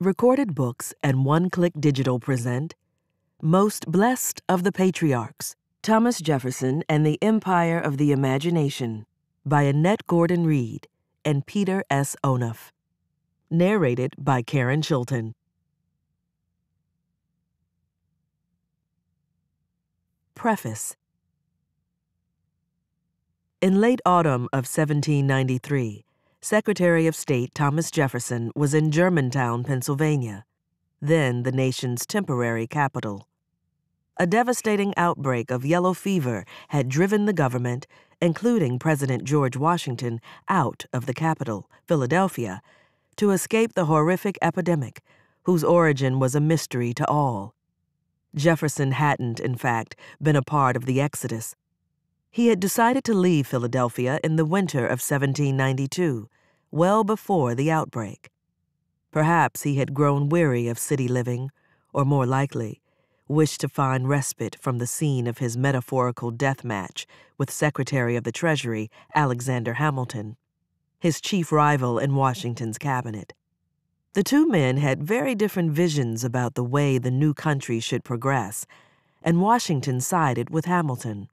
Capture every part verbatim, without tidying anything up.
Recorded Books and One Click Digital present Most Blessed of the Patriarchs, Thomas Jefferson and the Empire of the Imagination by Annette Gordon-Reed and Peter S. Onuf. Narrated by Karen Chilton. Preface. In late autumn of seventeen ninety-three, Secretary of State Thomas Jefferson was in Germantown, Pennsylvania, then the nation's temporary capital. A devastating outbreak of yellow fever had driven the government, including President George Washington, out of the capital, Philadelphia, to escape the horrific epidemic, whose origin was a mystery to all. Jefferson hadn't, in fact, been a part of the exodus. He had decided to leave Philadelphia in the winter of seventeen ninety-two, well before the outbreak. Perhaps he had grown weary of city living, or more likely, wished to find respite from the scene of his metaphorical death match with Secretary of the Treasury Alexander Hamilton, his chief rival in Washington's cabinet. The two men had very different visions about the way the new country should progress, and Washington sided with Hamilton.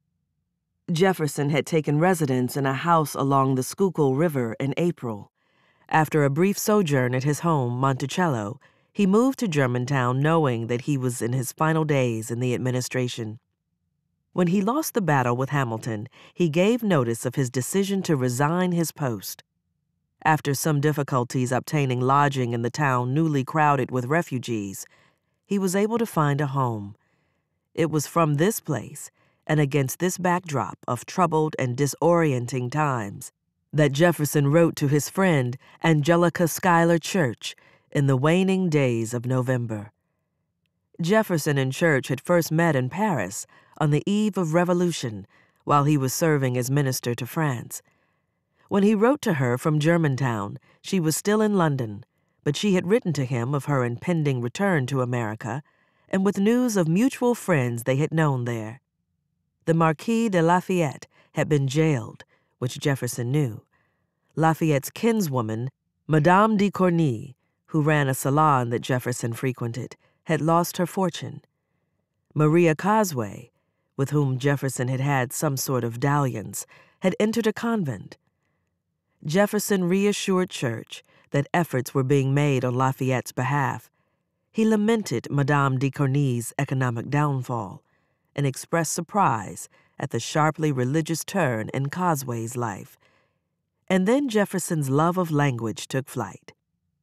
Jefferson had taken residence in a house along the Schuylkill River in April. After a brief sojourn at his home, Monticello, he moved to Germantown knowing that he was in his final days in the administration. When he lost the battle with Hamilton, he gave notice of his decision to resign his post. After some difficulties obtaining lodging in the town newly crowded with refugees, he was able to find a home. It was from this place, and against this backdrop of troubled and disorienting times, that Jefferson wrote to his friend Angelica Schuyler Church in the waning days of November. Jefferson and Church had first met in Paris on the eve of Revolution while he was serving as minister to France. When he wrote to her from Germantown, she was still in London, but she had written to him of her impending return to America and with news of mutual friends they had known there. The Marquis de Lafayette had been jailed, which Jefferson knew. Lafayette's kinswoman, Madame de Corny, who ran a salon that Jefferson frequented, had lost her fortune. Maria Cosway, with whom Jefferson had had some sort of dalliance, had entered a convent. Jefferson reassured Church that efforts were being made on Lafayette's behalf. He lamented Madame de Corny's economic downfall and expressed surprise at the sharply religious turn in Cosway's life. And then Jefferson's love of language took flight.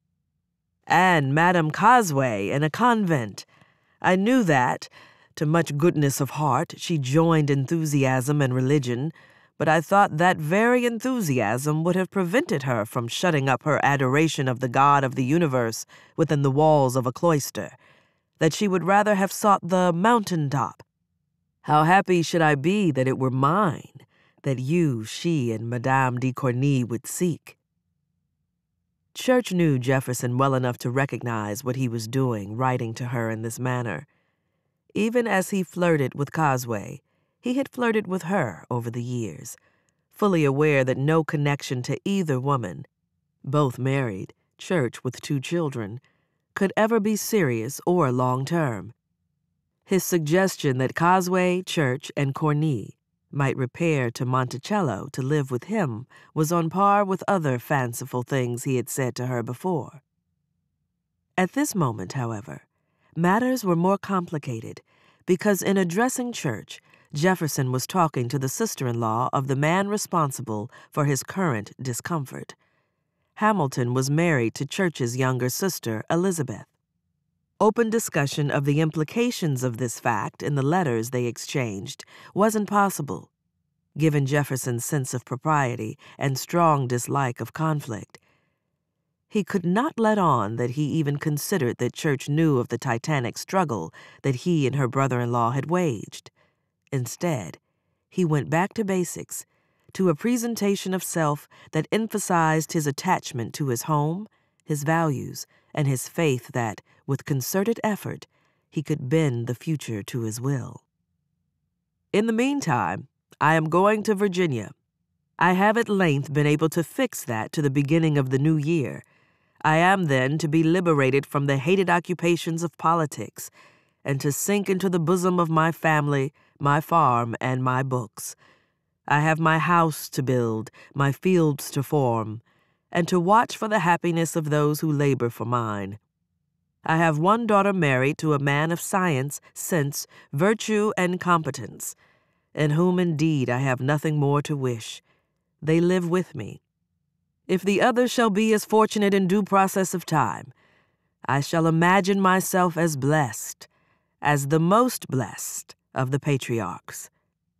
"And Madame Cosway in a convent. I knew that, to much goodness of heart, she joined enthusiasm and religion, but I thought that very enthusiasm would have prevented her from shutting up her adoration of the God of the universe within the walls of a cloister, that she would rather have sought the mountain-top. How happy should I be that it were mine, that you, she, and Madame de Corny would seek." Church knew Jefferson well enough to recognize what he was doing, writing to her in this manner. Even as he flirted with Cosway, he had flirted with her over the years, fully aware that no connection to either woman, both married, Church with two children, could ever be serious or long-term. His suggestion that Cosway, Church, and Corny might repair to Monticello to live with him was on par with other fanciful things he had said to her before. At this moment, however, matters were more complicated because in addressing Church, Jefferson was talking to the sister-in-law of the man responsible for his current discomfort. Hamilton was married to Church's younger sister, Elizabeth. Open discussion of the implications of this fact in the letters they exchanged wasn't possible, given Jefferson's sense of propriety and strong dislike of conflict. He could not let on that he even considered that Church knew of the titanic struggle that he and her brother-in-law had waged. Instead, he went back to basics, to a presentation of self that emphasized his attachment to his home, his values, and his faith that, with concerted effort, he could bend the future to his will. "In the meantime, I am going to Virginia. I have at length been able to fix that to the beginning of the new year. I am, then, to be liberated from the hated occupations of politics, and to sink into the bosom of my family, my farm, and my books. I have my house to build, my fields to form, and to watch for the happiness of those who labor for mine. I have one daughter married to a man of science, sense, virtue, and competence, in whom indeed I have nothing more to wish. They live with me. If the other shall be as fortunate in due process of time, I shall imagine myself as blessed, as the most blessed of the patriarchs.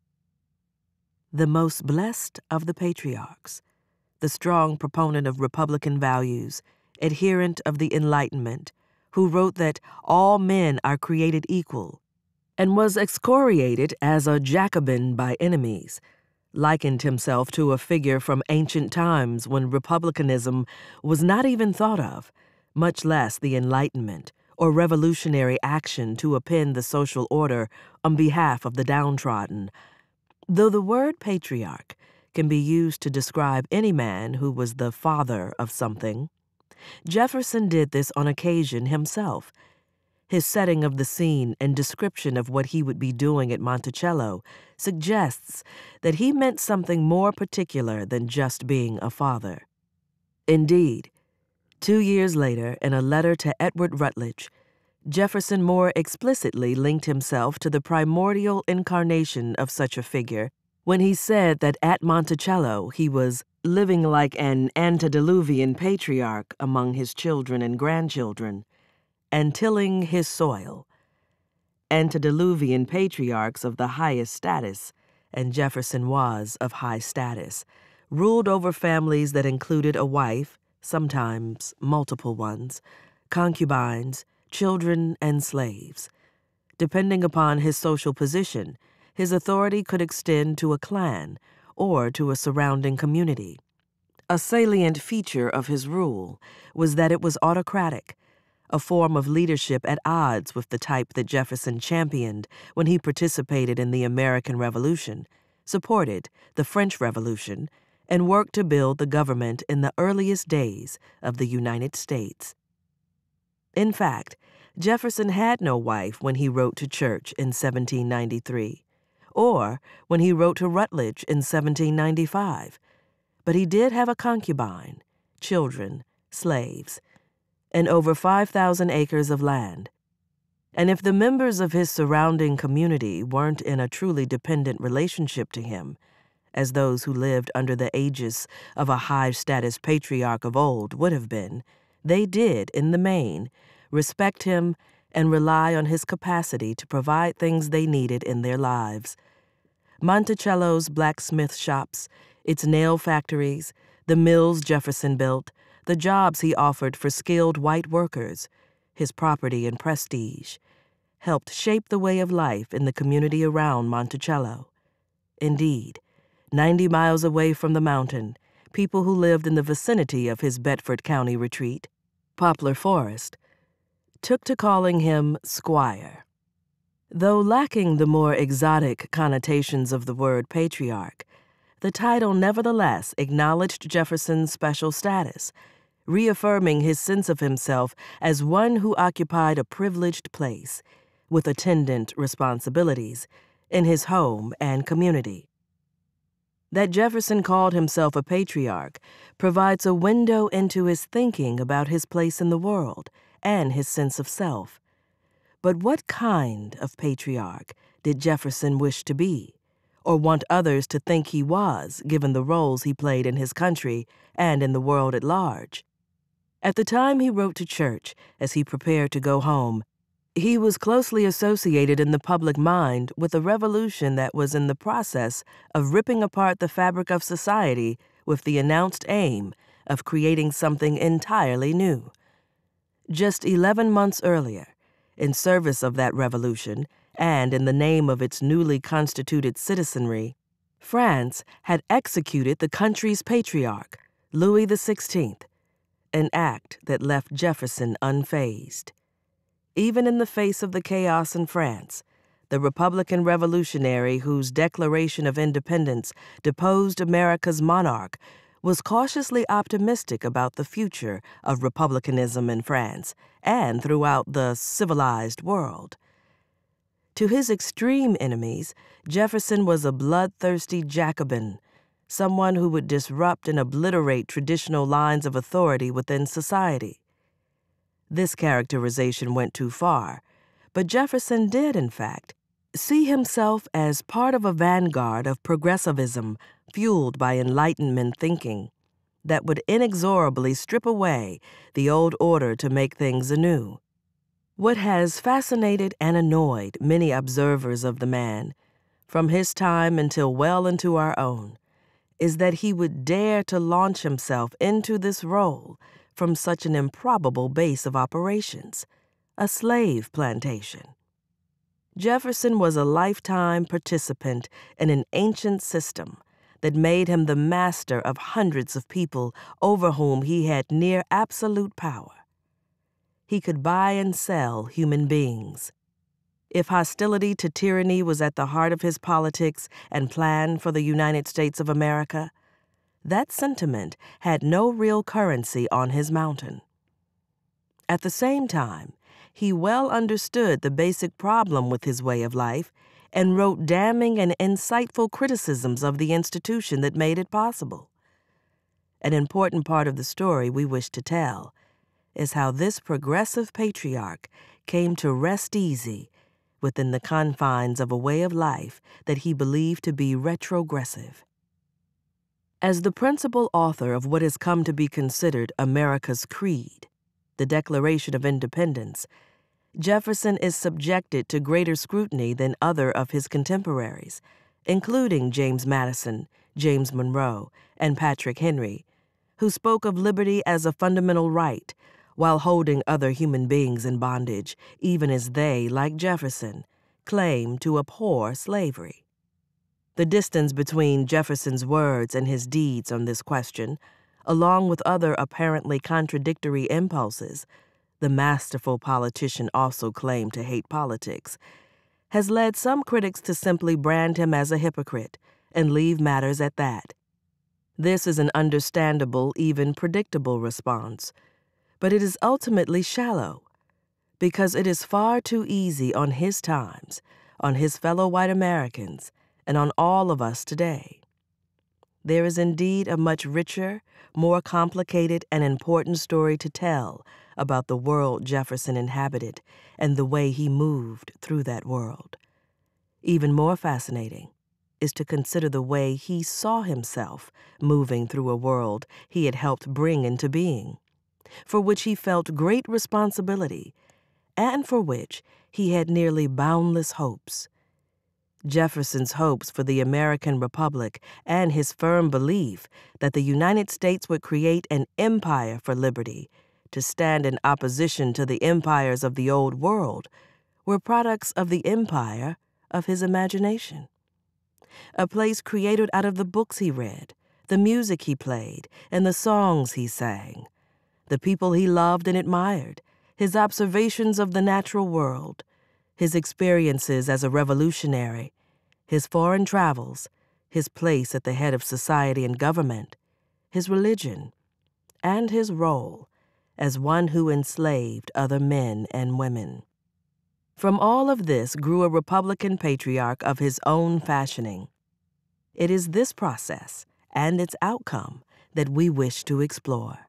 The most blessed of the patriarchs, the strong proponent of Republican values, adherent of the Enlightenment, who wrote that all men are created equal, and was excoriated as a Jacobin by enemies, likened himself to a figure from ancient times when republicanism was not even thought of, much less the Enlightenment or revolutionary action to upend the social order on behalf of the downtrodden. Though the word patriarch can be used to describe any man who was the father of something, Jefferson did this on occasion himself. His setting of the scene and description of what he would be doing at Monticello suggests that he meant something more particular than just being a father. Indeed, two years later, in a letter to Edward Rutledge, Jefferson more explicitly linked himself to the primordial incarnation of such a figure when he said that at Monticello he was living like an antediluvian patriarch among his children and grandchildren, and tilling his soil. Antediluvian patriarchs of the highest status, and Jefferson was of high status, ruled over families that included a wife, sometimes multiple ones, concubines, children, and slaves. Depending upon his social position, his authority could extend to a clan or to a surrounding community. A salient feature of his rule was that it was autocratic, a form of leadership at odds with the type that Jefferson championed when he participated in the American Revolution, supported the French Revolution, and worked to build the government in the earliest days of the United States. In fact, Jefferson had no wife when he wrote to Church in seventeen ninety-three, or when he wrote to Rutledge in seventeen ninety-five, but he did have a concubine, children, slaves, and over five thousand acres of land. And if the members of his surrounding community weren't in a truly dependent relationship to him, as those who lived under the aegis of a high-status patriarch of old would have been, they did, in the main, respect him and rely on his capacity to provide things they needed in their lives. Monticello's blacksmith shops, its nail factories, the mills Jefferson built, the jobs he offered for skilled white workers, his property and prestige, helped shape the way of life in the community around Monticello. Indeed, ninety miles away from the mountain, people who lived in the vicinity of his Bedford County retreat, Poplar Forest, took to calling him Squire. Though lacking the more exotic connotations of the word patriarch, the title nevertheless acknowledged Jefferson's special status, reaffirming his sense of himself as one who occupied a privileged place, with attendant responsibilities, in his home and community. That Jefferson called himself a patriarch provides a window into his thinking about his place in the world and his sense of self. But what kind of patriarch did Jefferson wish to be, or want others to think he was, given the roles he played in his country and in the world at large? At the time he wrote to Church, as he prepared to go home, he was closely associated in the public mind with a revolution that was in the process of ripping apart the fabric of society with the announced aim of creating something entirely new. Just eleven months earlier, in service of that revolution and in the name of its newly constituted citizenry, France had executed the country's patriarch, Louis the sixteenth, an act that left Jefferson unfazed. Even in the face of the chaos in France, the Republican revolutionary whose Declaration of Independence deposed America's monarch was cautiously optimistic about the future of republicanism in France and throughout the civilized world. To his extreme enemies, Jefferson was a bloodthirsty Jacobin, someone who would disrupt and obliterate traditional lines of authority within society. This characterization went too far, but Jefferson did, in fact, see himself as part of a vanguard of progressivism fueled by Enlightenment thinking that would inexorably strip away the old order to make things anew. What has fascinated and annoyed many observers of the man, from his time until well into our own, is that he would dare to launch himself into this role from such an improbable base of operations, a slave plantation. Jefferson was a lifetime participant in an ancient system that made him the master of hundreds of people over whom he had near absolute power. He could buy and sell human beings. If hostility to tyranny was at the heart of his politics and plan for the United States of America, that sentiment had no real currency on his mountain. At the same time, he well understood the basic problem with his way of life and wrote damning and insightful criticisms of the institution that made it possible. An important part of the story we wish to tell is how this progressive patriarch came to rest easy within the confines of a way of life that he believed to be retrogressive. As the principal author of what has come to be considered America's creed, the Declaration of Independence, Jefferson is subjected to greater scrutiny than other of his contemporaries, including James Madison, James Monroe, and Patrick Henry, who spoke of liberty as a fundamental right while holding other human beings in bondage, even as they, like Jefferson, claimed to abhor slavery. The distance between Jefferson's words and his deeds on this question, along with other apparently contradictory impulses, the masterful politician also claimed to hate politics, has led some critics to simply brand him as a hypocrite and leave matters at that. This is an understandable, even predictable response, but it is ultimately shallow, because it is far too easy on his times, on his fellow white Americans, and on all of us today. There is indeed a much richer, more complicated and important story to tell about the world Jefferson inhabited and the way he moved through that world. Even more fascinating is to consider the way he saw himself moving through a world he had helped bring into being, for which he felt great responsibility and for which he had nearly boundless hopes. Jefferson's hopes for the American Republic and his firm belief that the United States would create an empire for liberty to stand in opposition to the empires of the Old World were products of the empire of his imagination. A place created out of the books he read, the music he played, and the songs he sang, the people he loved and admired, his observations of the natural world, his experiences as a revolutionary, his foreign travels, his place at the head of society and government, his religion, and his role as one who enslaved other men and women. From all of this grew a Republican patriarch of his own fashioning. It is this process and its outcome that we wish to explore.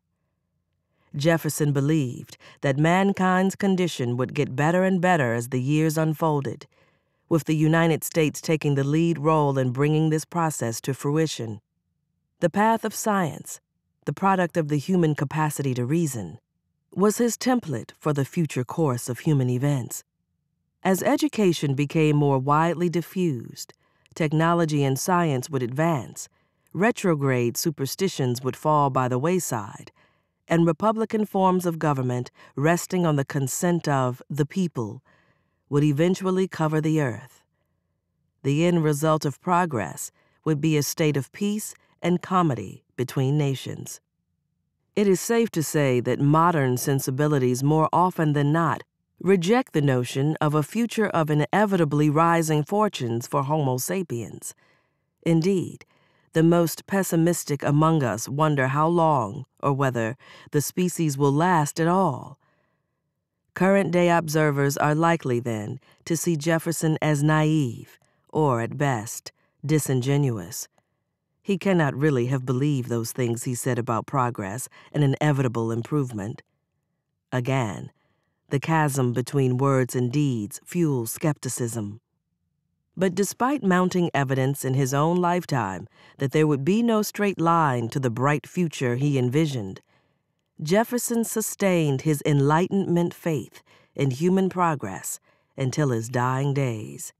Jefferson believed that mankind's condition would get better and better as the years unfolded, with the United States taking the lead role in bringing this process to fruition. The path of science, the product of the human capacity to reason, was his template for the future course of human events. As education became more widely diffused, technology and science would advance, retrograde superstitions would fall by the wayside, and Republican forms of government resting on the consent of the people would eventually cover the earth. The end result of progress would be a state of peace and comity between nations. It is safe to say that modern sensibilities more often than not reject the notion of a future of inevitably rising fortunes for Homo sapiens. Indeed, The most pessimistic among us wonder how long, or whether, the species will last at all. Current-day observers are likely, then, to see Jefferson as naive, or, at best, disingenuous. He cannot really have believed those things he said about progress and inevitable improvement. Again, the chasm between words and deeds fuels skepticism. But despite mounting evidence in his own lifetime that there would be no straight line to the bright future he envisioned, Jefferson sustained his enlightenment faith in human progress until his dying days.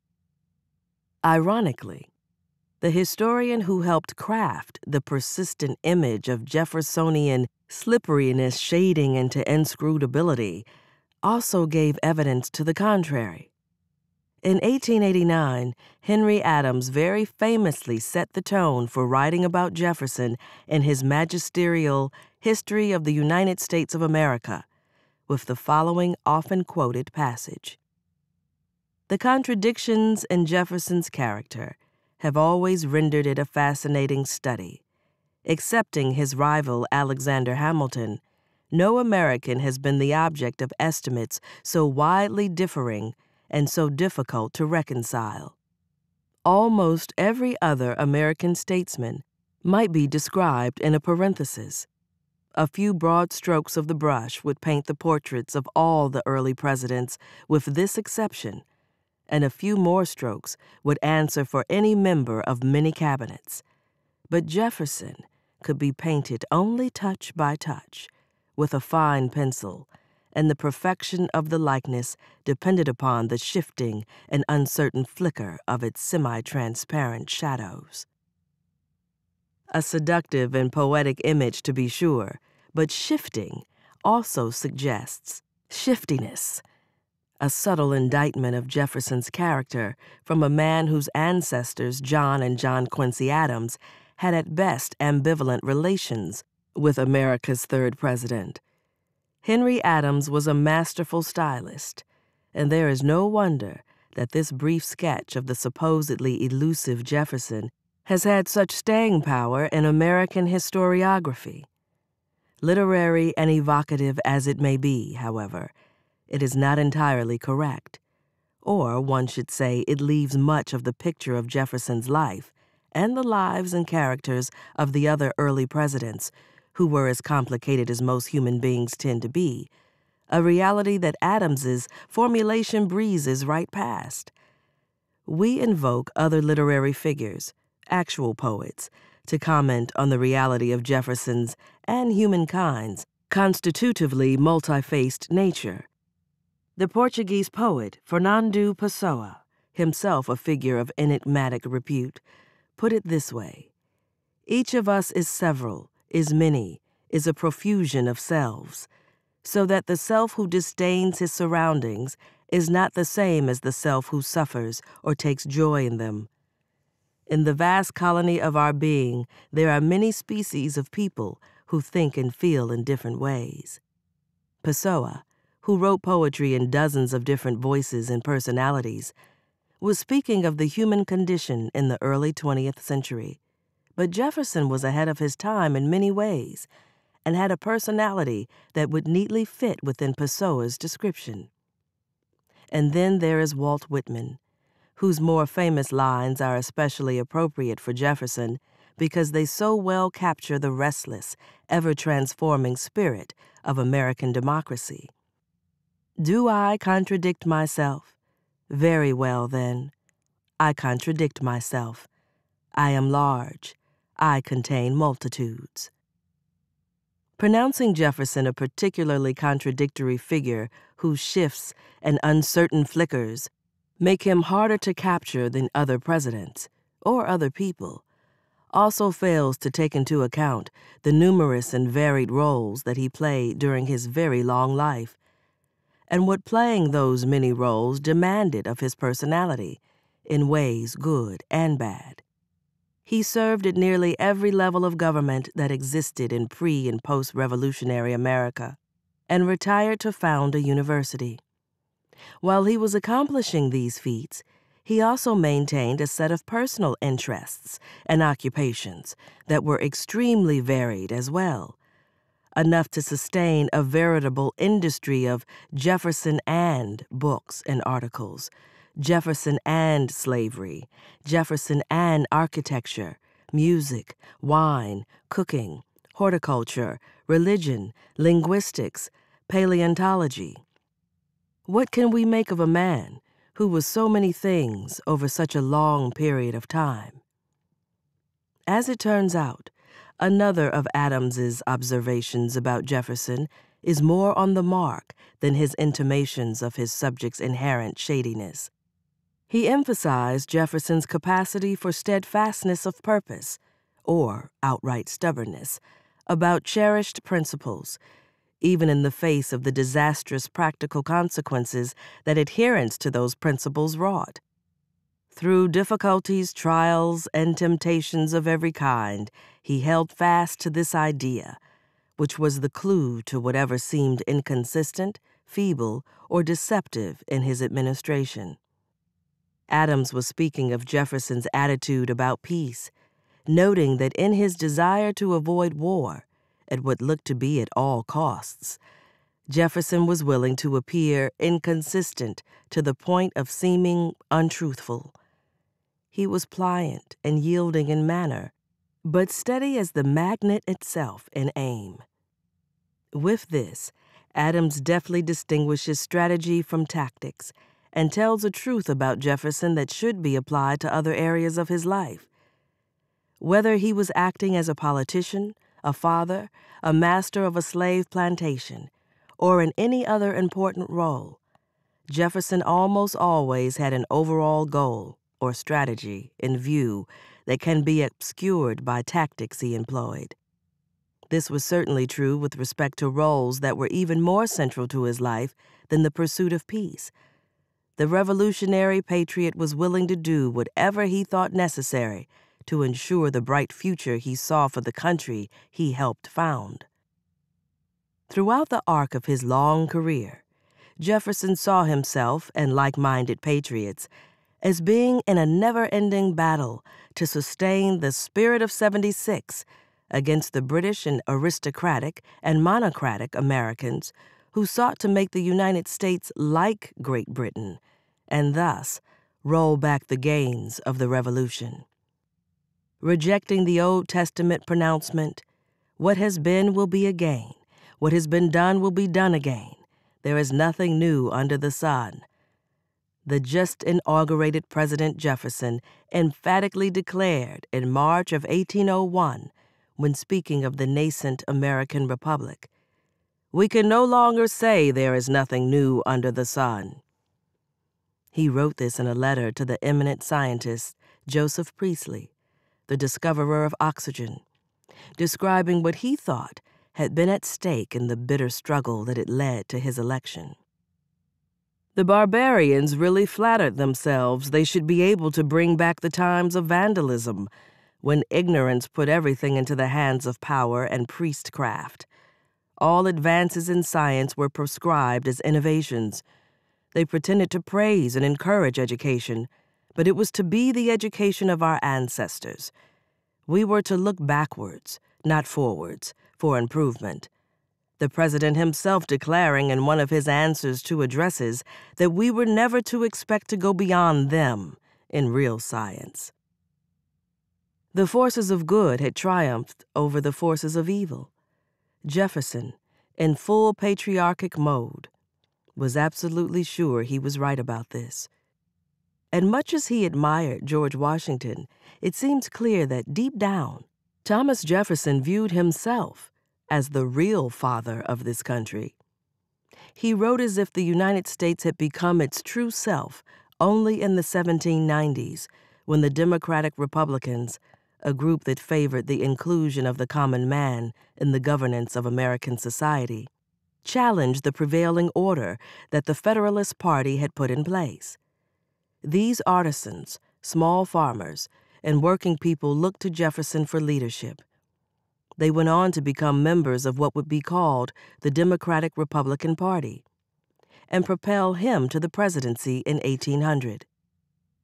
Ironically, the historian who helped craft the persistent image of Jeffersonian slipperiness shading into inscrutability also gave evidence to the contrary. In eighteen eighty-nine, Henry Adams very famously set the tone for writing about Jefferson in his magisterial History of the United States of America, with the following often quoted passage. The contradictions in Jefferson's character have always rendered it a fascinating study. Excepting his rival Alexander Hamilton, no American has been the object of estimates so widely differing and so difficult to reconcile. Almost every other American statesman might be described in a parenthesis. A few broad strokes of the brush would paint the portraits of all the early presidents, with this exception, and a few more strokes would answer for any member of many cabinets. But Jefferson could be painted only touch by touch, with a fine pencil, and the perfection of the likeness depended upon the shifting and uncertain flicker of its semi-transparent shadows. A seductive and poetic image, to be sure, but shifting also suggests shiftiness, a subtle indictment of Jefferson's character from a man whose ancestors, John and John Quincy Adams, had at best ambivalent relations with America's third president. Henry Adams was a masterful stylist, and there is no wonder that this brief sketch of the supposedly elusive Jefferson has had such staying power in American historiography. Literary and evocative as it may be, however, it is not entirely correct, or one should say it leaves much of the picture of Jefferson's life and the lives and characters of the other early presidents, who were as complicated as most human beings tend to be, a reality that Adams's formulation breezes right past. We invoke other literary figures, actual poets, to comment on the reality of Jefferson's and humankind's constitutively multi-faced nature. The Portuguese poet Fernando Pessoa, himself a figure of enigmatic repute, put it this way: each of us is several, is many, is a profusion of selves, so that the self who disdains his surroundings is not the same as the self who suffers or takes joy in them. In the vast colony of our being, there are many species of people who think and feel in different ways. Pessoa, who wrote poetry in dozens of different voices and personalities, was speaking of the human condition in the early twentieth century. But Jefferson was ahead of his time in many ways and had a personality that would neatly fit within Pessoa's description. And then there is Walt Whitman, whose more famous lines are especially appropriate for Jefferson because they so well capture the restless, ever-transforming spirit of American democracy. Do I contradict myself? Very well, then. I contradict myself. I am large. I contain multitudes. Pronouncing Jefferson a particularly contradictory figure whose shifts and uncertain flickers make him harder to capture than other presidents, or other people, also fails to take into account the numerous and varied roles that he played during his very long life, and what playing those many roles demanded of his personality, in ways good and bad. He served at nearly every level of government that existed in pre- and post-revolutionary America, and retired to found a university. While he was accomplishing these feats, He also maintained a set of personal interests and occupations that were extremely varied as well, enough to sustain a veritable industry of Jefferson and books and articles, Jefferson and slavery, Jefferson and architecture, music, wine, cooking, horticulture, religion, linguistics, paleontology. What can we make of a man who was so many things over such a long period of time? As it turns out, another of Adams's observations about Jefferson is more on the mark than his intimations of his subject's inherent shadiness. He emphasized Jefferson's capacity for steadfastness of purpose, or outright stubbornness, about cherished principles, even in the face of the disastrous practical consequences that adherence to those principles wrought. Through difficulties, trials, and temptations of every kind, he held fast to this idea, which was the clue to whatever seemed inconsistent, feeble, or deceptive in his administration. Adams was speaking of Jefferson's attitude about peace, noting that in his desire to avoid war, at what looked to be at all costs, Jefferson was willing to appear inconsistent to the point of seeming untruthful. He was pliant and yielding in manner, but steady as the magnet itself in aim. With this, Adams deftly distinguishes strategy from tactics and tells a truth about Jefferson that should be applied to other areas of his life. Whether he was acting as a politician, a father, a master of a slave plantation, or in any other important role, Jefferson almost always had an overall goal or strategy in view that can be obscured by tactics he employed. This was certainly true with respect to roles that were even more central to his life than the pursuit of peace. The revolutionary patriot was willing to do whatever he thought necessary to ensure the bright future he saw for the country he helped found. Throughout the arc of his long career, Jefferson saw himself and like-minded patriots as being in a never-ending battle to sustain the spirit of seventy-six against the British and aristocratic and monocratic Americans who sought to make the United States like Great Britain and thus roll back the gains of the Revolution. Rejecting the Old Testament pronouncement, "What has been will be again, what has been done will be done again, there is nothing new under the sun," the just inaugurated President Jefferson emphatically declared in March of eighteen oh one when speaking of the nascent American Republic. "We can no longer say there is nothing new under the sun." He wrote this in a letter to the eminent scientist Joseph Priestley, the discoverer of oxygen, describing what he thought had been at stake in the bitter struggle that had led to his election. The barbarians really flattered themselves they should be able to bring back the times of vandalism, when ignorance put everything into the hands of power and priestcraft. All advances in science were proscribed as innovations. They pretended to praise and encourage education, but it was to be the education of our ancestors. We were to look backwards, not forwards, for improvement. The president himself declaring in one of his answers to addresses that we were never to expect to go beyond them in real science. The forces of good had triumphed over the forces of evil. Jefferson, in full patriarchic mode, was absolutely sure he was right about this. And much as he admired George Washington, it seems clear that deep down, Thomas Jefferson viewed himself as the real father of this country. He wrote as if the United States had become its true self only in the seventeen nineties, when the Democratic Republicans, a group that favored the inclusion of the common man in the governance of American society, challenged the prevailing order that the Federalist Party had put in place. These artisans, small farmers, and working people looked to Jefferson for leadership. They went on to become members of what would be called the Democratic Republican Party and propel him to the presidency in eighteen hundred.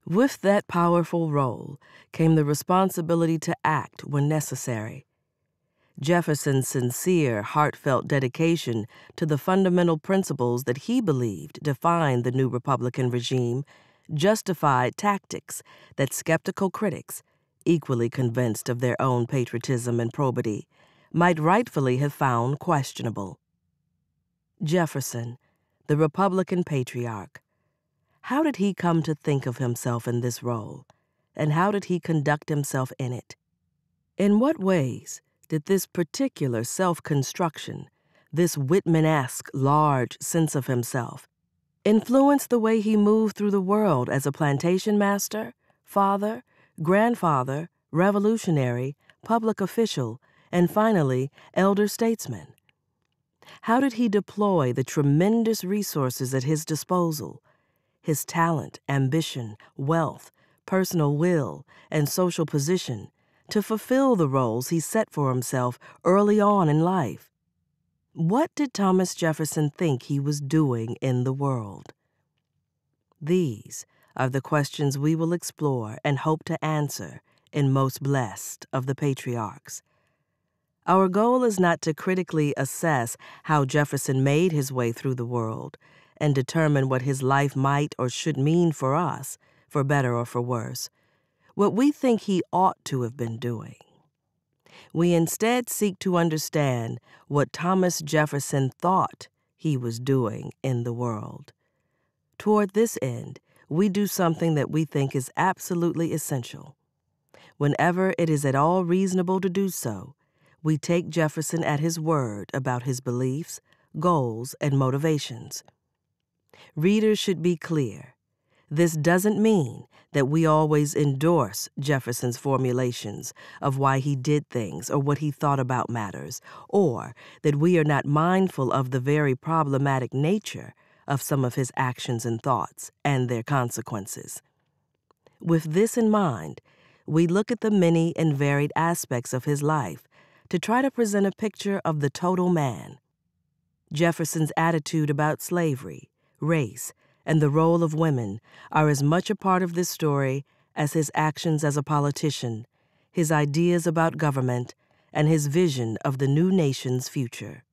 With that powerful role came the responsibility to act when necessary. Jefferson's sincere, heartfelt dedication to the fundamental principles that he believed defined the new Republican regime justified tactics that skeptical critics, equally convinced of their own patriotism and probity, might rightfully have found questionable. Jefferson, the Republican patriarch, how did he come to think of himself in this role, and how did he conduct himself in it? In what ways did this particular self-construction, this Whitman-esque large sense of himself, influence the way he moved through the world as a plantation master, father, grandfather, revolutionary, public official, and finally, elder statesman? How did he deploy the tremendous resources at his disposal, his talent, ambition, wealth, personal will, and social position, to fulfill the roles he set for himself early on in life? What did Thomas Jefferson think he was doing in the world? These are the questions we will explore and hope to answer in Most Blessed of the Patriarchs. Our goal is not to critically assess how Jefferson made his way through the world and determine what his life might or should mean for us, for better or for worse, what we think he ought to have been doing. We instead seek to understand what Thomas Jefferson thought he was doing in the world. Toward this end, we do something that we think is absolutely essential. Whenever it is at all reasonable to do so, we take Jefferson at his word about his beliefs, goals, and motivations. Readers should be clear. This doesn't mean that we always endorse Jefferson's formulations of why he did things or what he thought about matters, or that we are not mindful of the very problematic nature of some of his actions and thoughts and their consequences. With this in mind, we look at the many and varied aspects of his life to try to present a picture of the total man. Jefferson's attitude about slavery, race, and the role of women are as much a part of this story as his actions as a politician, his ideas about government, and his vision of the new nation's future.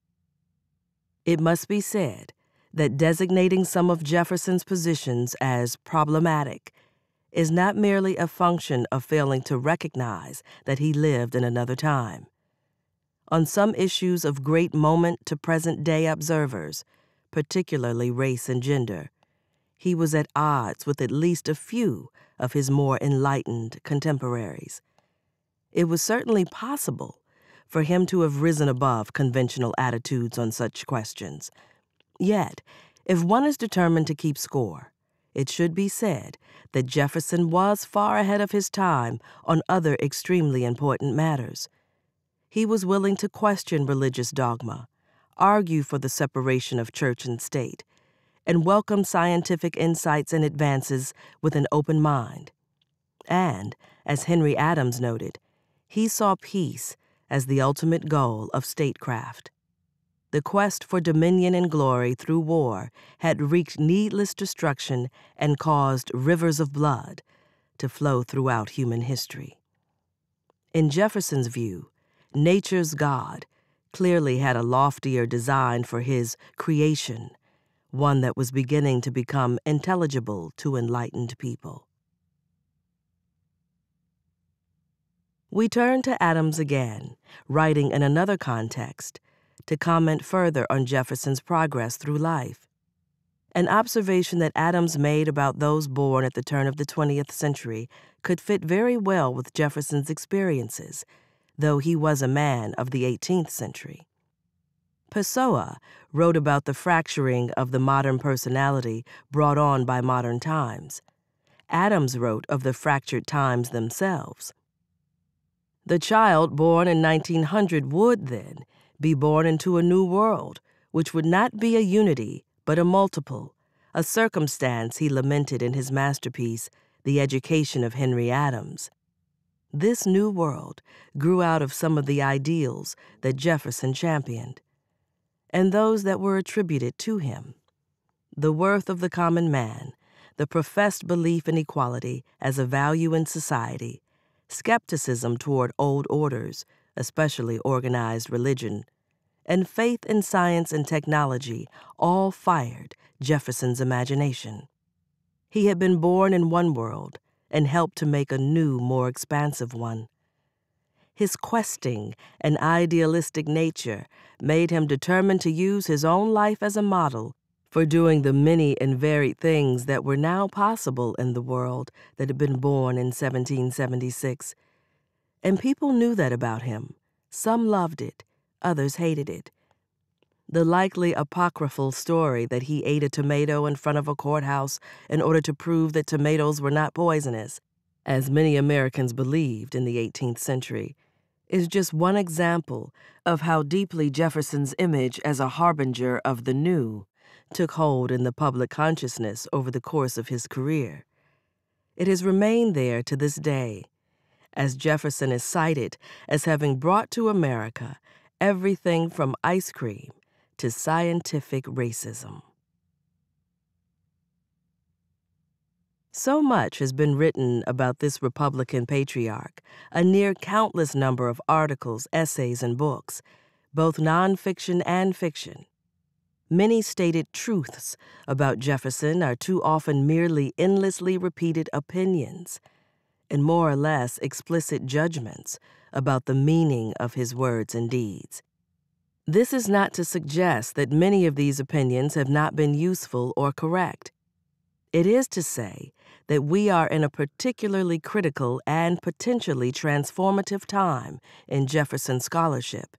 It must be said that designating some of Jefferson's positions as problematic is not merely a function of failing to recognize that he lived in another time. On some issues of great moment to present-day observers, particularly race and gender, he was at odds with at least a few of his more enlightened contemporaries. It was certainly possible for him to have risen above conventional attitudes on such questions. Yet, if one is determined to keep score, it should be said that Jefferson was far ahead of his time on other extremely important matters. He was willing to question religious dogma, argue for the separation of church and state, and welcome scientific insights and advances with an open mind. And, as Henry Adams noted, he saw peace as the ultimate goal of statecraft. The quest for dominion and glory through war had wreaked needless destruction and caused rivers of blood to flow throughout human history. In Jefferson's view, nature's God clearly had a loftier design for his creation, one that was beginning to become intelligible to enlightened people. We turn to Adams again, writing in another context, to comment further on Jefferson's progress through life. An observation that Adams made about those born at the turn of the twentieth century could fit very well with Jefferson's experiences, though he was a man of the eighteenth century. Pessoa wrote about the fracturing of the modern personality brought on by modern times. Adams wrote of the fractured times themselves. The child born in nineteen hundred would, then, be born into a new world, which would not be a unity, but a multiple, a circumstance he lamented in his masterpiece, The Education of Henry Adams. This new world grew out of some of the ideals that Jefferson championed, and those that were attributed to him. The worth of the common man, the professed belief in equality as a value in society, skepticism toward old orders, especially organized religion, and faith in science and technology all fired Jefferson's imagination. He had been born in one world and helped to make a new, more expansive one. His questing and idealistic nature made him determined to use his own life as a model for doing the many and varied things that were now possible in the world that had been born in seventeen seventy-six. And people knew that about him. Some loved it, others hated it. The likely apocryphal story that he ate a tomato in front of a courthouse in order to prove that tomatoes were not poisonous, as many Americans believed in the eighteenth century, is just one example of how deeply Jefferson's image as a harbinger of the new took hold in the public consciousness over the course of his career. It has remained there to this day, as Jefferson is cited as having brought to America everything from ice cream to scientific racism. So much has been written about this Republican patriarch, a near countless number of articles, essays, and books, both nonfiction and fiction. Many stated truths about Jefferson are too often merely endlessly repeated opinions and more or less explicit judgments about the meaning of his words and deeds. This is not to suggest that many of these opinions have not been useful or correct. It is to say that we are in a particularly critical and potentially transformative time in Jefferson scholarship.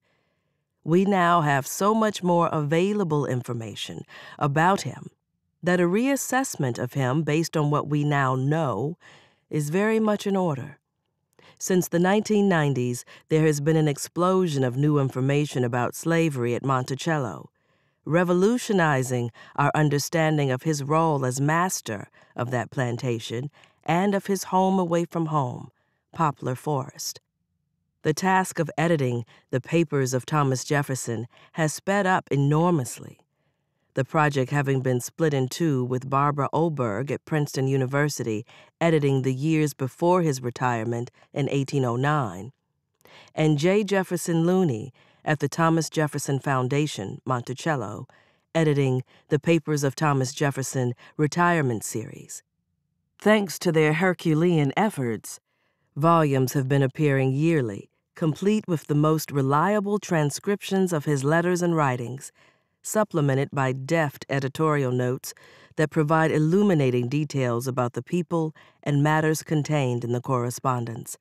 We now have so much more available information about him that a reassessment of him based on what we now know is very much in order. Since the nineteen nineties, there has been an explosion of new information about slavery at Monticello, revolutionizing our understanding of his role as master of that plantation and of his home away from home, Poplar Forest. The task of editing the papers of Thomas Jefferson has sped up enormously, the project having been split in two with Barbara Oberg at Princeton University editing the years before his retirement in eighteen oh nine, and J. Jefferson Looney at the Thomas Jefferson Foundation, Monticello, editing the Papers of Thomas Jefferson Retirement Series. Thanks to their Herculean efforts, volumes have been appearing yearly, complete with the most reliable transcriptions of his letters and writings, supplemented by deft editorial notes that provide illuminating details about the people and matters contained in the correspondence.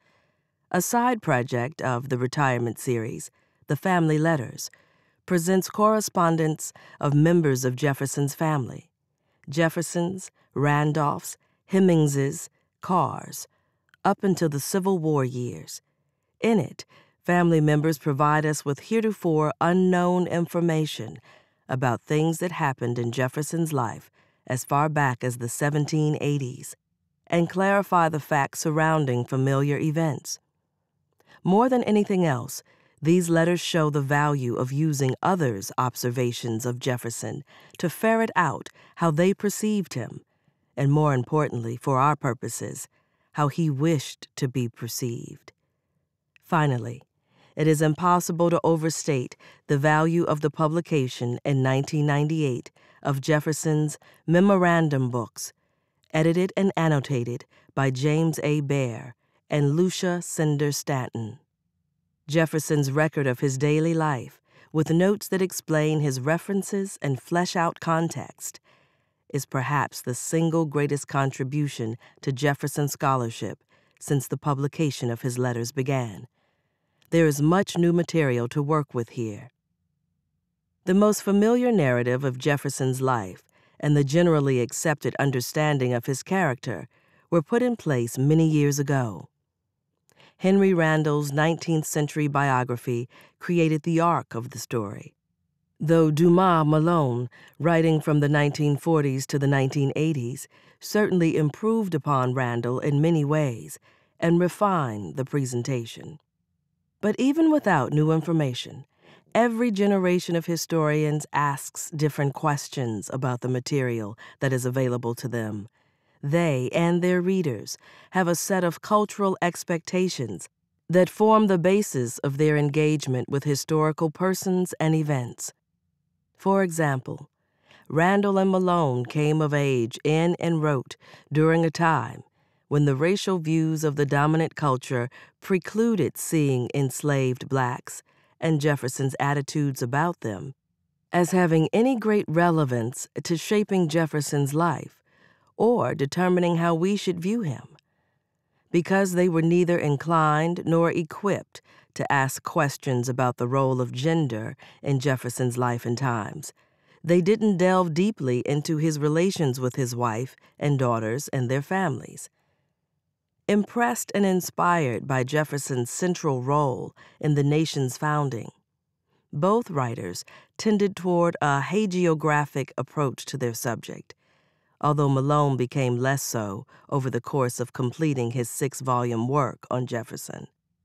A side project of the Retirement Series, The Family Letters, presents correspondence of members of Jefferson's family, Jeffersons, Randolphs, Hemmingses, Carrs, up until the Civil War years. In it, family members provide us with heretofore unknown information about things that happened in Jefferson's life as far back as the seventeen eighties and clarify the facts surrounding familiar events. More than anything else, these letters show the value of using others' observations of Jefferson to ferret out how they perceived him, and more importantly, for our purposes, how he wished to be perceived. Finally, it is impossible to overstate the value of the publication in nineteen ninety-eight of Jefferson's memorandum books, edited and annotated by James A. Baer and Lucia Cinder Stanton. Jefferson's record of his daily life, with notes that explain his references and flesh out context, is perhaps the single greatest contribution to Jefferson scholarship since the publication of his letters began. There is much new material to work with here. The most familiar narrative of Jefferson's life and the generally accepted understanding of his character were put in place many years ago. Henry Randall's nineteenth century biography created the arc of the story, though Dumas Malone, writing from the nineteen forties to the nineteen eighties, certainly improved upon Randall in many ways and refined the presentation. But even without new information, every generation of historians asks different questions about the material that is available to them. They and their readers have a set of cultural expectations that form the basis of their engagement with historical persons and events. For example, Randall and Malone came of age in and wrote during a time when the racial views of the dominant culture precluded seeing enslaved blacks and Jefferson's attitudes about them as having any great relevance to shaping Jefferson's life or determining how we should view him. Because they were neither inclined nor equipped to ask questions about the role of gender in Jefferson's life and times, they didn't delve deeply into his relations with his wife and daughters and their families. Impressed and inspired by Jefferson's central role in the nation's founding, both writers tended toward a hagiographic approach to their subject, although Malone became less so over the course of completing his six-volume work on Jefferson.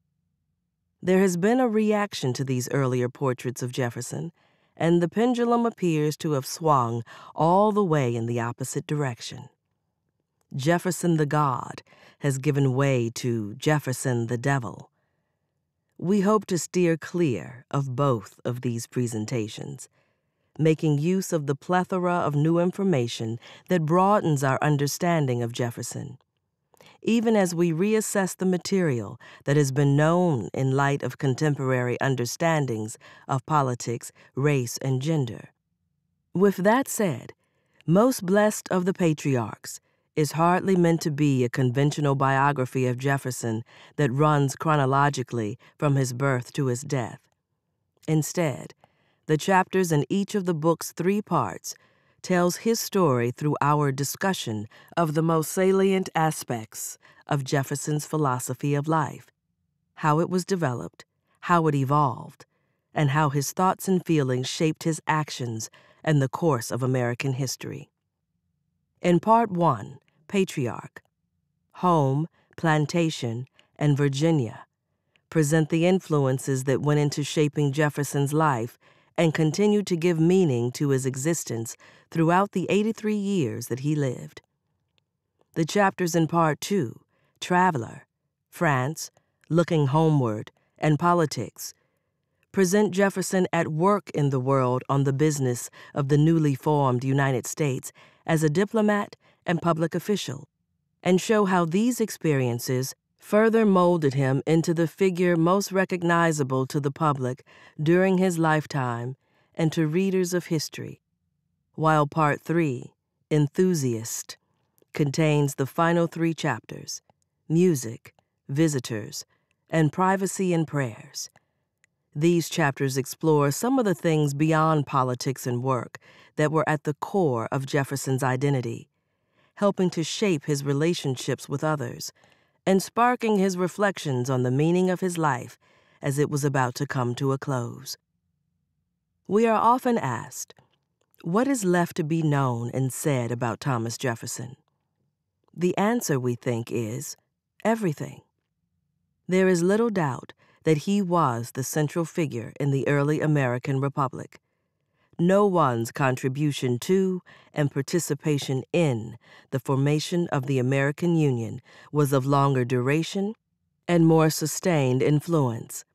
There has been a reaction to these earlier portraits of Jefferson, and the pendulum appears to have swung all the way in the opposite direction. Jefferson the God has given way to Jefferson the Devil. We hope to steer clear of both of these presentations, making use of the plethora of new information that broadens our understanding of Jefferson, even as we reassess the material that has been known in light of contemporary understandings of politics, race, and gender. With that said, Most Blessed of the Patriarchs is hardly meant to be a conventional biography of Jefferson that runs chronologically from his birth to his death. Instead, the chapters in each of the book's three parts tells his story through our discussion of the most salient aspects of Jefferson's philosophy of life, how it was developed, how it evolved, and how his thoughts and feelings shaped his actions and the course of American history. In Part one, Patriarch, Home, Plantation, and Virginia present the influences that went into shaping Jefferson's life and continued to give meaning to his existence throughout the eighty-three years that he lived. The chapters in Part two, Traveler, France, Looking Homeward, and Politics, present Jefferson at work in the world on the business of the newly formed United States as a diplomat and public official, and show how these experiences further molded him into the figure most recognizable to the public during his lifetime and to readers of history, while Part three, Enthusiast, contains the final three chapters, Music, Visitors, and Privacy and Prayers. These chapters explore some of the things beyond politics and work that were at the core of Jefferson's identity, helping to shape his relationships with others, and sparking his reflections on the meaning of his life as it was about to come to a close. We are often asked, what is left to be known and said about Thomas Jefferson? The answer, we think, is everything. There is little doubt that he was the central figure in the early American Republic. No one's contribution to and participation in the formation of the American Union was of longer duration and more sustained influence.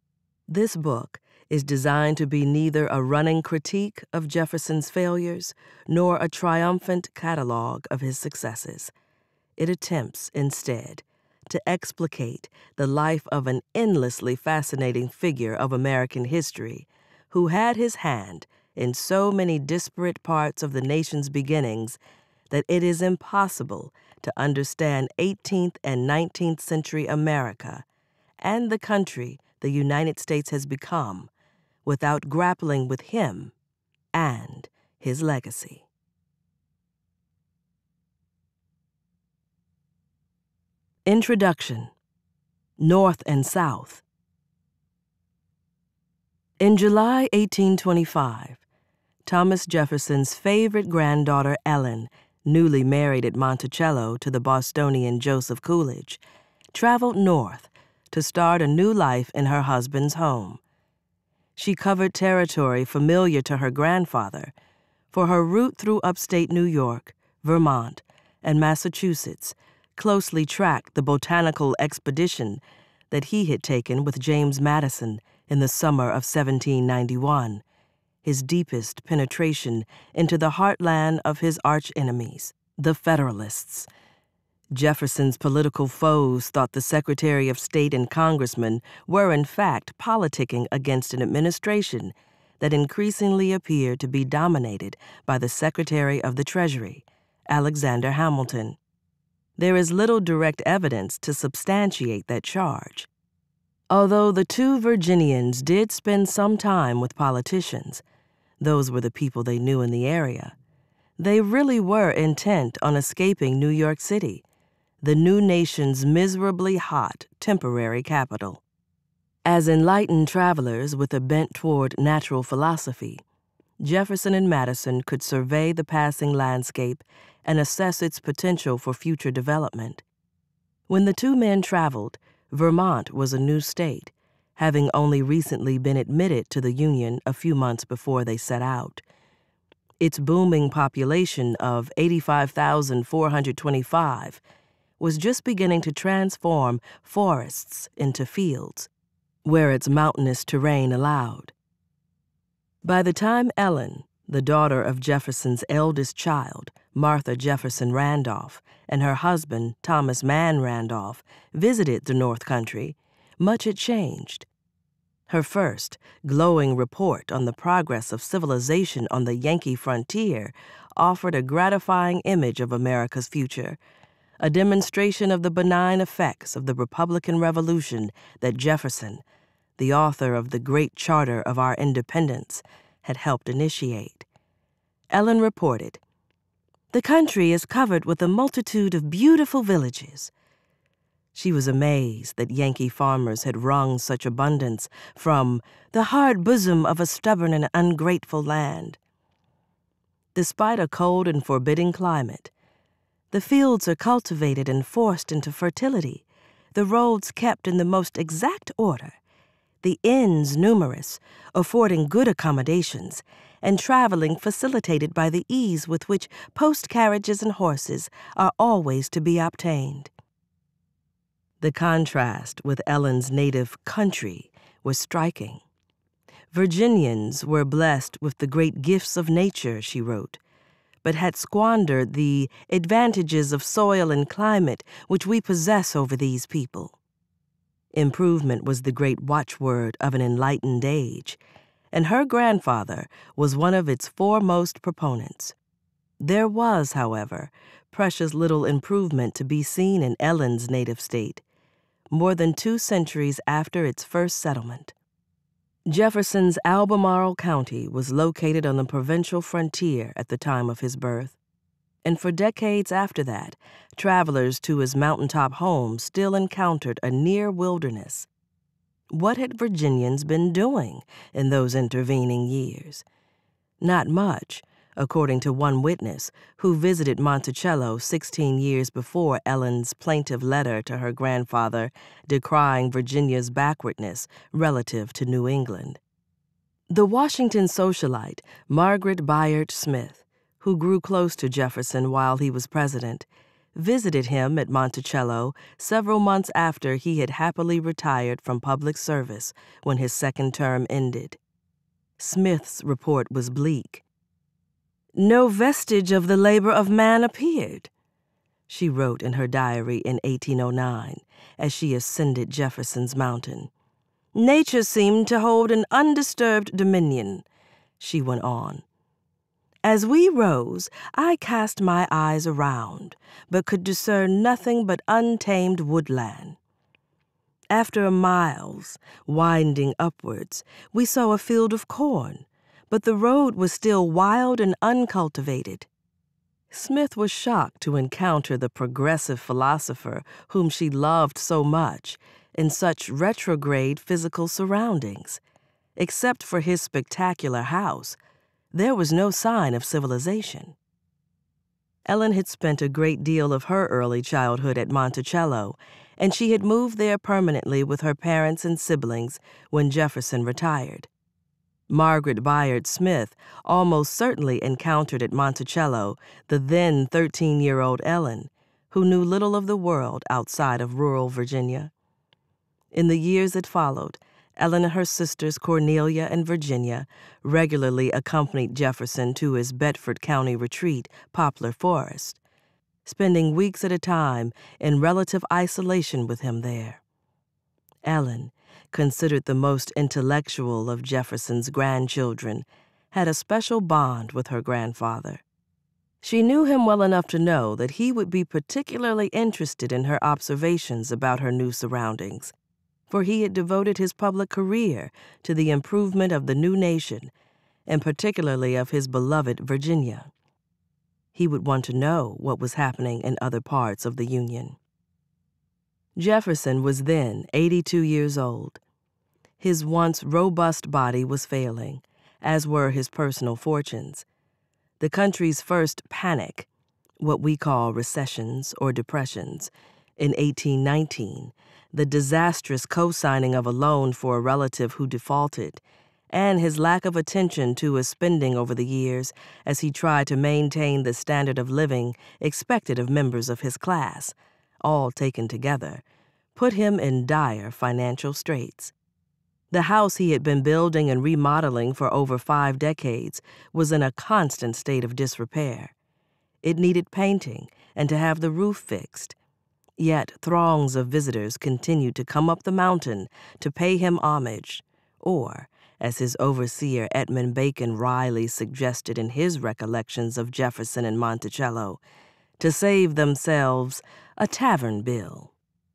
This book is designed to be neither a running critique of Jefferson's failures nor a triumphant catalog of his successes. It attempts, instead, to explicate the life of an endlessly fascinating figure of American history who had his hand in so many disparate parts of the nation's beginnings that it is impossible to understand eighteenth and nineteenth century America and the country the United States has become without grappling with him and his legacy. Introduction. North and South. In July eighteen twenty-five, Thomas Jefferson's favorite granddaughter Ellen, newly married at Monticello to the Bostonian Joseph Coolidge, traveled north to start a new life in her husband's home. She covered territory familiar to her grandfather, for her route through upstate New York, Vermont, and Massachusetts closely tracked the botanical expedition that he had taken with James Madison in the summer of seventeen ninety-one, his deepest penetration into the heartland of his archenemies, the Federalists. Jefferson's political foes thought the Secretary of State and Congressman were in fact politicking against an administration that increasingly appeared to be dominated by the Secretary of the Treasury, Alexander Hamilton. There is little direct evidence to substantiate that charge. Although the two Virginians did spend some time with politicians, those were the people they knew in the area, they really were intent on escaping New York City, the new nation's miserably hot temporary capital. As enlightened travelers with a bent toward natural philosophy, Jefferson and Madison could survey the passing landscape and assess its potential for future development. When the two men traveled, Vermont was a new state, having only recently been admitted to the Union a few months before they set out. Its booming population of eighty-five thousand four hundred twenty-five was just beginning to transform forests into fields, where its mountainous terrain allowed. By the time Ellen, the daughter of Jefferson's eldest child, Martha Jefferson Randolph, and her husband, Thomas Mann Randolph, visited the North Country, much had changed. Her first, glowing report on the progress of civilization on the Yankee frontier offered a gratifying image of America's future, a demonstration of the benign effects of the Republican Revolution that Jefferson, the author of the great charter of our independence, had helped initiate. Ellen reported, "The country is covered with a multitude of beautiful villages." She was amazed that Yankee farmers had wrung such abundance from the hard bosom of a stubborn and ungrateful land. Despite a cold and forbidding climate, the fields are cultivated and forced into fertility, the roads kept in the most exact order, the inns numerous, affording good accommodations, and traveling facilitated by the ease with which post-carriages and horses are always to be obtained. The contrast with Ellen's native country was striking. Virginians were blessed with the great gifts of nature, she wrote, but had squandered the advantages of soil and climate which we possess over these people. Improvement was the great watchword of an enlightened age, and her grandfather was one of its foremost proponents. There was, however, precious little improvement to be seen in Ellen's native state, more than two centuries after its first settlement. Jefferson's Albemarle County was located on the provincial frontier at the time of his birth, and for decades after that, travelers to his mountaintop home still encountered a near wilderness. What had Virginians been doing in those intervening years? Not much, according to one witness who visited Monticello sixteen years before Ellen's plaintive letter to her grandfather decrying Virginia's backwardness relative to New England. The Washington socialite Margaret Bayard Smith, who grew close to Jefferson while he was president, visited him at Monticello several months after he had happily retired from public service when his second term ended. Smith's report was bleak. "No vestige of the labor of man appeared," she wrote in her diary in eighteen oh nine as she ascended Jefferson's Mountain. "Nature seemed to hold an undisturbed dominion," she went on. "As we rose, I cast my eyes around, but could discern nothing but untamed woodland. After miles, winding upwards, we saw a field of corn, but the road was still wild and uncultivated." Smith was shocked to encounter the progressive philosopher whom she loved so much in such retrograde physical surroundings. Except for his spectacular house, there was no sign of civilization. Ellen had spent a great deal of her early childhood at Monticello, and she had moved there permanently with her parents and siblings when Jefferson retired. Margaret Bayard Smith almost certainly encountered at Monticello the then thirteen-year-old Ellen, who knew little of the world outside of rural Virginia. In the years that followed, Ellen and her sisters Cornelia and Virginia regularly accompanied Jefferson to his Bedford County retreat, Poplar Forest, spending weeks at a time in relative isolation with him there. Ellen, considered the most intellectual of Jefferson's grandchildren, had a special bond with her grandfather. She knew him well enough to know that he would be particularly interested in her observations about her new surroundings, for he had devoted his public career to the improvement of the new nation, and particularly of his beloved Virginia. He would want to know what was happening in other parts of the Union. Jefferson was then eighty-two years old. His once robust body was failing, as were his personal fortunes. The country's first panic, what we call recessions or depressions, in eighteen nineteen, the disastrous co-signing of a loan for a relative who defaulted, and his lack of attention to his spending over the years as he tried to maintain the standard of living expected of members of his class, all taken together, put him in dire financial straits. The house he had been building and remodeling for over five decades was in a constant state of disrepair. It needed painting and to have the roof fixed. Yet throngs of visitors continued to come up the mountain to pay him homage, or, as his overseer Edmund Bacon Riley suggested in his recollections of Jefferson and Monticello, to save themselves a tavern bill.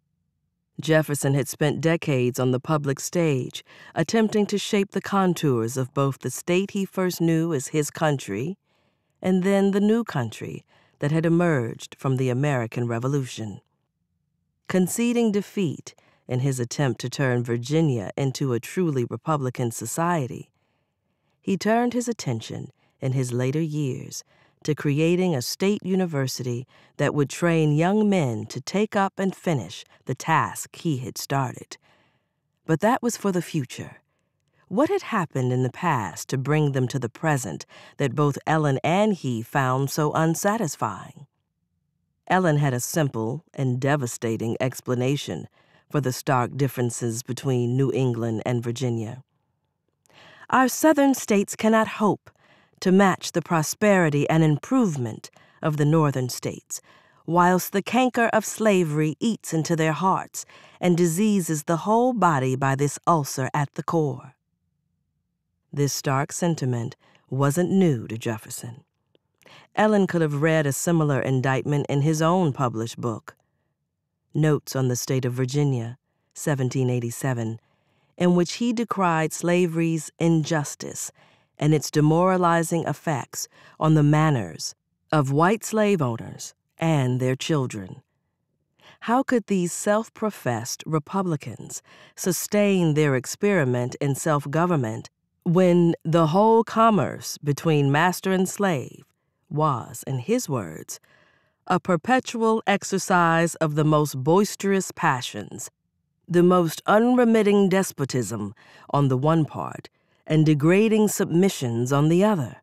Jefferson had spent decades on the public stage, attempting to shape the contours of both the state he first knew as his country and then the new country that had emerged from the American Revolution. Conceding defeat in his attempt to turn Virginia into a truly Republican society, he turned his attention in his later years to creating a state university that would train young men to take up and finish the task he had started. But that was for the future. What had happened in the past to bring them to the present that both Ellen and he found so unsatisfying? Ellen had a simple and devastating explanation for the stark differences between New England and Virginia. Our southern states cannot hope to match the prosperity and improvement of the northern states, whilst the canker of slavery eats into their hearts and diseases the whole body by this ulcer at the core. This stark sentiment wasn't new to Jefferson. Ellen could have read a similar indictment in his own published book, Notes on the State of Virginia, seventeen eighty-seven, in which he decried slavery's injustice and its demoralizing effects on the manners of white slave owners and their children. How could these self-professed Republicans sustain their experiment in self-government when the whole commerce between master and slave was, in his words, a perpetual exercise of the most boisterous passions, the most unremitting despotism on the one part, and degrading submissions on the other?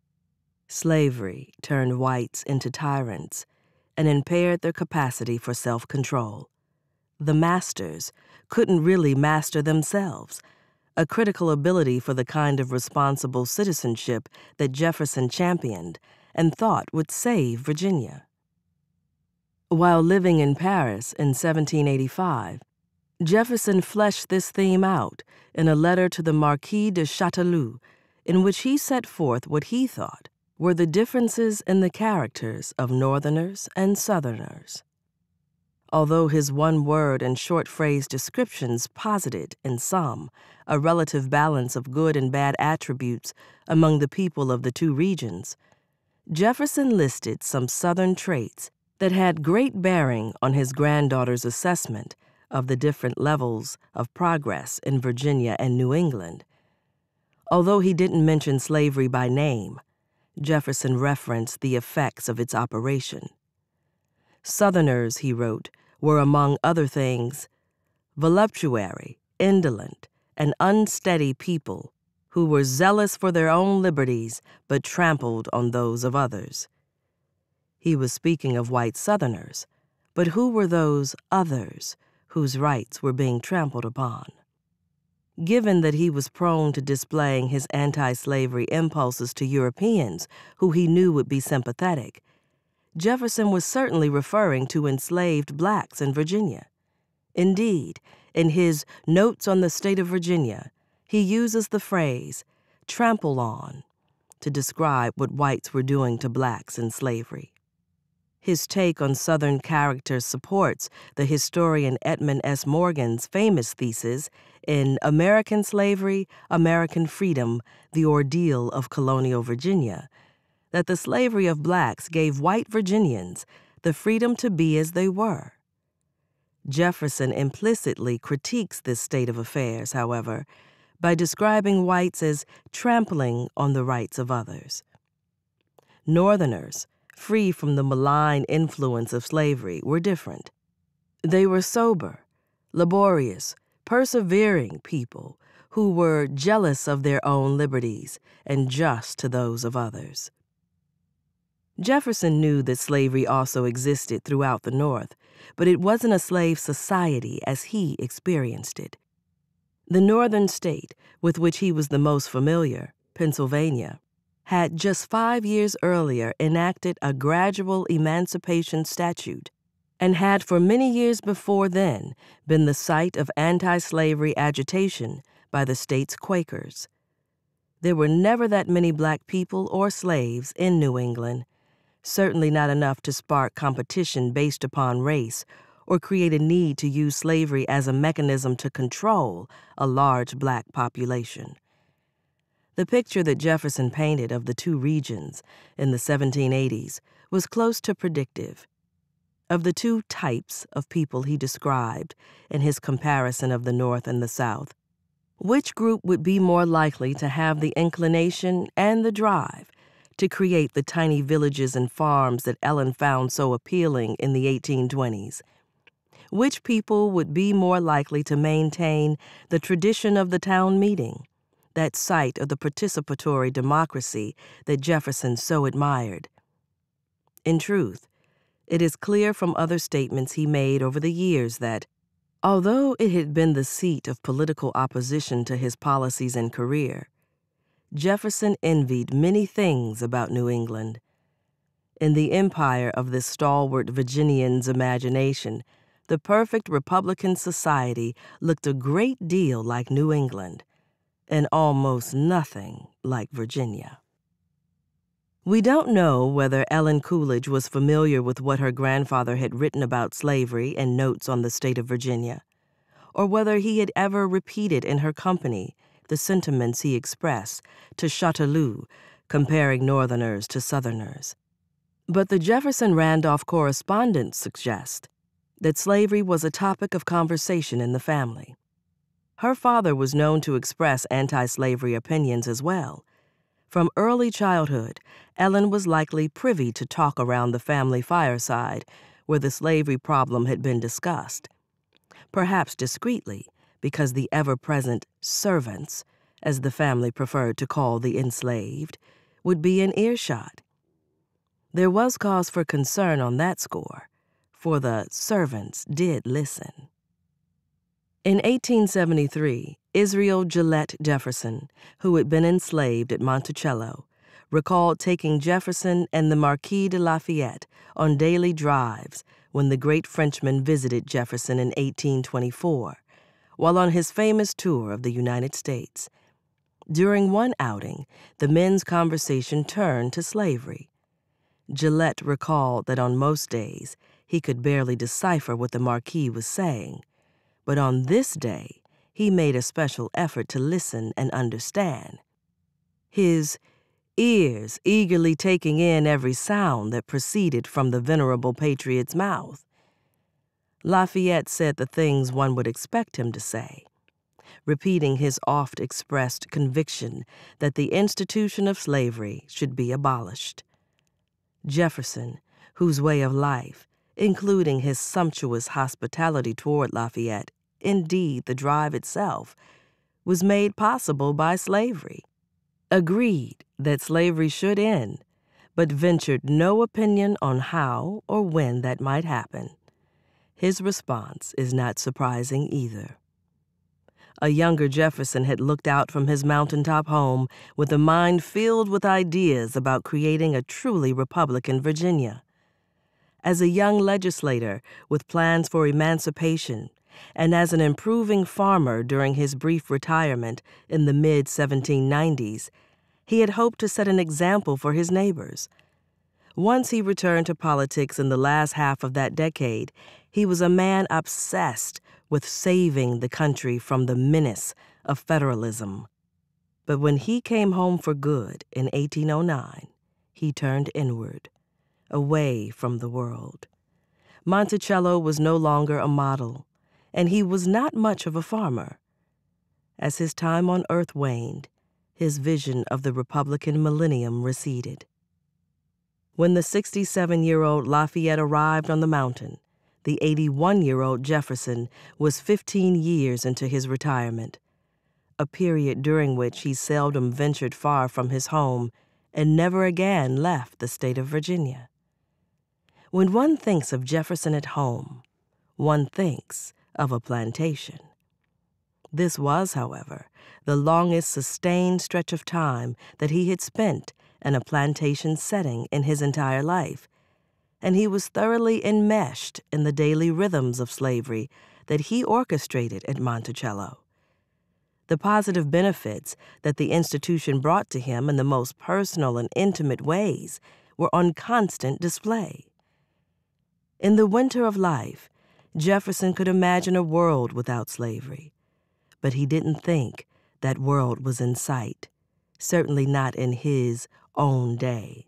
Slavery turned whites into tyrants and impaired their capacity for self-control. The masters couldn't really master themselves, a critical ability for the kind of responsible citizenship that Jefferson championed and thought would save Virginia. While living in Paris in seventeen eighty-five, Jefferson fleshed this theme out in a letter to the Marquis de Châteauroux, in which he set forth what he thought were the differences in the characters of Northerners and Southerners. Although his one-word and short-phrase descriptions posited, in some, a relative balance of good and bad attributes among the people of the two regions, Jefferson listed some Southern traits that had great bearing on his granddaughter's assessment of the different levels of progress in Virginia and New England. Although he didn't mention slavery by name, Jefferson referenced the effects of its operation. Southerners, he wrote, were, among other things, voluptuary, indolent, and unsteady people who were zealous for their own liberties but trampled on those of others. He was speaking of white Southerners, but who were those others whose rights were being trampled upon? Given that he was prone to displaying his anti-slavery impulses to Europeans who he knew would be sympathetic, Jefferson was certainly referring to enslaved blacks in Virginia. Indeed, in his Notes on the State of Virginia, he uses the phrase, trample on, to describe what whites were doing to blacks in slavery. His take on Southern character supports the historian Edmund S. Morgan's famous thesis in American Slavery, American Freedom, The Ordeal of Colonial Virginia, that the slavery of blacks gave white Virginians the freedom to be as they were. Jefferson implicitly critiques this state of affairs, however, by describing whites as trampling on the rights of others. Northerners, free from the malign influence of slavery, were different. They were sober, laborious, persevering people who were jealous of their own liberties and just to those of others. Jefferson knew that slavery also existed throughout the North, but it wasn't a slave society as he experienced it. The northern state with which he was the most familiar, Pennsylvania, had just five years earlier enacted a gradual emancipation statute and had for many years before then been the site of anti-slavery agitation by the state's Quakers. There were never that many black people or slaves in New England, certainly not enough to spark competition based upon race or create a need to use slavery as a mechanism to control a large black population. The picture that Jefferson painted of the two regions in the seventeen eighties was close to predictive. Of the two types of people he described in his comparison of the North and the South, which group would be more likely to have the inclination and the drive to create the tiny villages and farms that Ellen found so appealing in the eighteen twenties? Which people would be more likely to maintain the tradition of the town meeting, that site of the participatory democracy that Jefferson so admired? In truth, it is clear from other statements he made over the years that, although it had been the seat of political opposition to his policies and career, Jefferson envied many things about New England. In the empire of this stalwart Virginian's imagination, the perfect Republican society looked a great deal like New England, and almost nothing like Virginia. We don't know whether Ellen Coolidge was familiar with what her grandfather had written about slavery in Notes on the State of Virginia, or whether he had ever repeated in her company the sentiments he expressed to Chateauleau, comparing Northerners to Southerners. But the Jefferson-Randolph correspondence suggests that slavery was a topic of conversation in the family. Her father was known to express anti-slavery opinions as well. From early childhood, Ellen was likely privy to talk around the family fireside where the slavery problem had been discussed, perhaps discreetly because the ever-present servants, as the family preferred to call the enslaved, would be in earshot. There was cause for concern on that score, for the servants did listen. In eighteen seventy-three, Israel Gillette Jefferson, who had been enslaved at Monticello, recalled taking Jefferson and the Marquis de Lafayette on daily drives when the great Frenchman visited Jefferson in eighteen twenty-four, while on his famous tour of the United States. During one outing, the men's conversation turned to slavery. Gillette recalled that on most days he could barely decipher what the Marquis was saying, but on this day he made a special effort to listen and understand, his ears eagerly taking in every sound that proceeded from the venerable patriot's mouth. Lafayette said the things one would expect him to say, repeating his oft-expressed conviction that the institution of slavery should be abolished. Jefferson, whose way of life, including his sumptuous hospitality toward Lafayette, indeed the drive itself, was made possible by slavery, agreed that slavery should end, but ventured no opinion on how or when that might happen. His response is not surprising either. A younger Jefferson had looked out from his mountaintop home with a mind filled with ideas about creating a truly Republican Virginia. As a young legislator with plans for emancipation, and as an improving farmer during his brief retirement in the mid seventeen nineties, he had hoped to set an example for his neighbors. Once he returned to politics in the last half of that decade, he was a man obsessed with saving the country from the menace of federalism. But when he came home for good in eighteen oh nine, he turned inward, away from the world. Monticello was no longer a model, and he was not much of a farmer. As his time on earth waned, his vision of the Republican millennium receded. When the sixty-seven-year-old Lafayette arrived on the mountain, the eighty-one-year-old Jefferson was fifteen years into his retirement, a period during which he seldom ventured far from his home and never again left the state of Virginia. When one thinks of Jefferson at home, one thinks of a plantation. This was, however, the longest sustained stretch of time that he had spent in a plantation setting in his entire life, and he was thoroughly enmeshed in the daily rhythms of slavery that he orchestrated at Monticello. The positive benefits that the institution brought to him in the most personal and intimate ways were on constant display. In the winter of life, Jefferson could imagine a world without slavery, but he didn't think that world was in sight, certainly not in his own day.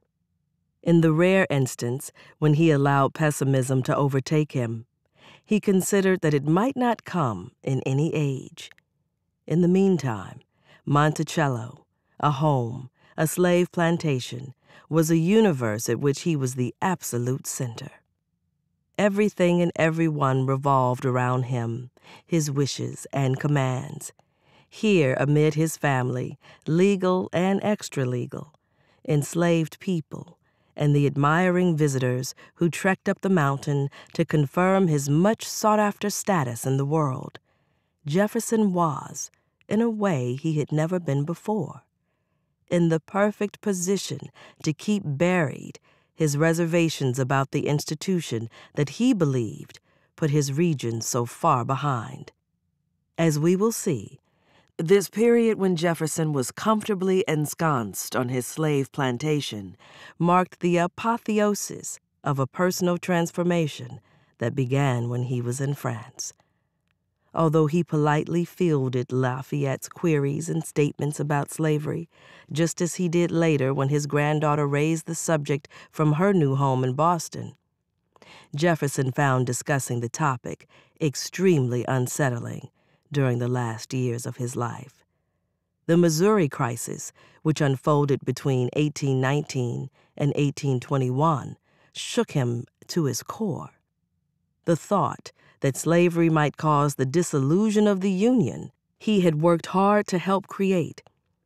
In the rare instance when he allowed pessimism to overtake him, he considered that it might not come in any age. In the meantime, Monticello, a home, a slave plantation, was a universe at which he was the absolute center. Everything and everyone revolved around him, his wishes and commands. Here, amid his family, legal and extra-legal, enslaved people, and the admiring visitors who trekked up the mountain to confirm his much sought-after status in the world, Jefferson was, in a way he had never been before, in the perfect position to keep buried his reservations about the institution that he believed put his region so far behind. As we will see, this period when Jefferson was comfortably ensconced on his slave plantation marked the apotheosis of a personal transformation that began when he was in France. Although he politely fielded Lafayette's queries and statements about slavery, just as he did later when his granddaughter raised the subject from her new home in Boston, Jefferson found discussing the topic extremely unsettling during the last years of his life. The Missouri crisis, which unfolded between eighteen nineteen and eighteen twenty-one, shook him to his core. The thought that slavery might cause the dissolution of the Union he had worked hard to help create,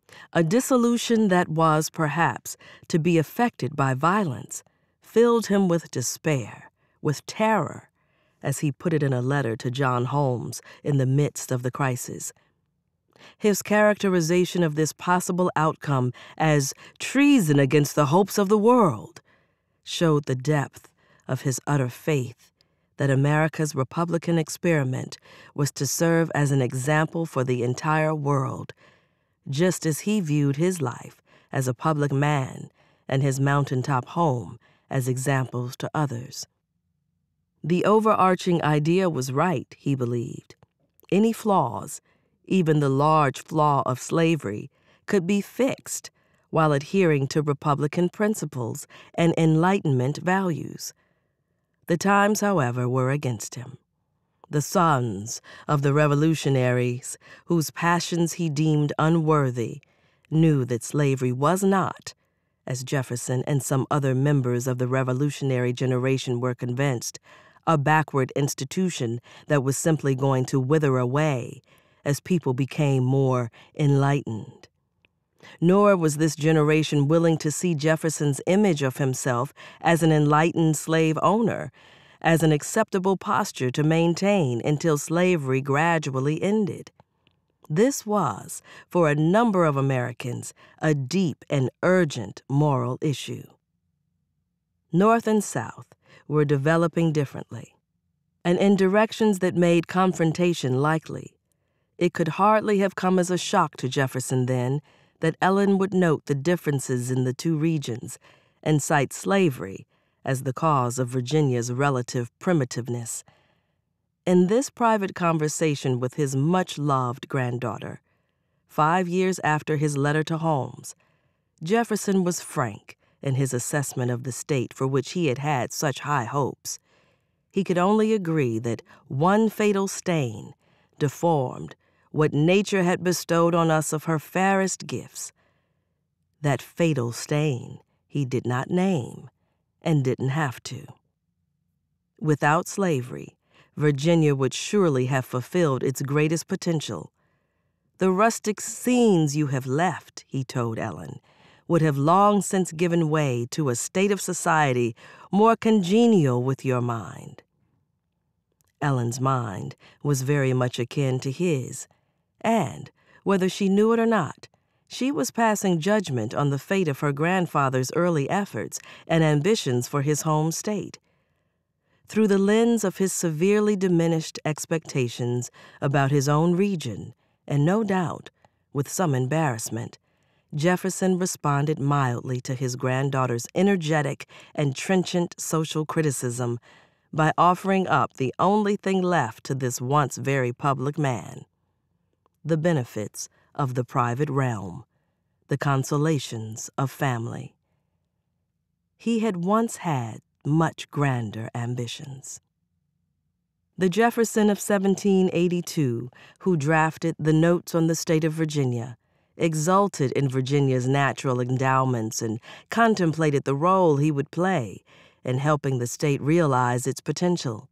a dissolution that was, perhaps, to be effected by violence, filled him with despair, with terror, as he put it in a letter to John Holmes in the midst of the crisis. His characterization of this possible outcome as treason against the hopes of the world showed the depth of his utter faith that America's Republican experiment was to serve as an example for the entire world, just as he viewed his life as a public man and his mountaintop home as examples to others. The overarching idea was right, he believed. Any flaws, even the large flaw of slavery, could be fixed while adhering to Republican principles and Enlightenment values. The times, however, were against him. The sons of the revolutionaries, whose passions he deemed unworthy, knew that slavery was not, as Jefferson and some other members of the revolutionary generation were convinced, a backward institution that was simply going to wither away as people became more enlightened. Nor was this generation willing to see Jefferson's image of himself as an enlightened slave owner as an acceptable posture to maintain until slavery gradually ended. This was, for a number of Americans, a deep and urgent moral issue. North and South were developing differently, and in directions that made confrontation likely. It could hardly have come as a shock to Jefferson then that Ellen would note the differences in the two regions and cite slavery as the cause of Virginia's relative primitiveness. In this private conversation with his much-loved granddaughter, five years after his letter to Holmes, Jefferson was frank in his assessment of the state for which he had had such high hopes. He could only agree that one fatal stain deformed what nature had bestowed on us of her fairest gifts. That fatal stain he did not name and didn't have to. Without slavery, Virginia would surely have fulfilled its greatest potential. The rustic scenes you have left, he told Ellen, would have long since given way to a state of society more congenial with your mind. Ellen's mind was very much akin to his, and, whether she knew it or not, she was passing judgment on the fate of her grandfather's early efforts and ambitions for his home state. Through the lens of his severely diminished expectations about his own region, and no doubt, with some embarrassment, Jefferson responded mildly to his granddaughter's energetic and trenchant social criticism by offering up the only thing left to this once very public man: the benefits of the private realm, the consolations of family. He had once had much grander ambitions. The Jefferson of seventeen eighty-two, who drafted the Notes on the State of Virginia, exulted in Virginia's natural endowments and contemplated the role he would play in helping the state realize its potential.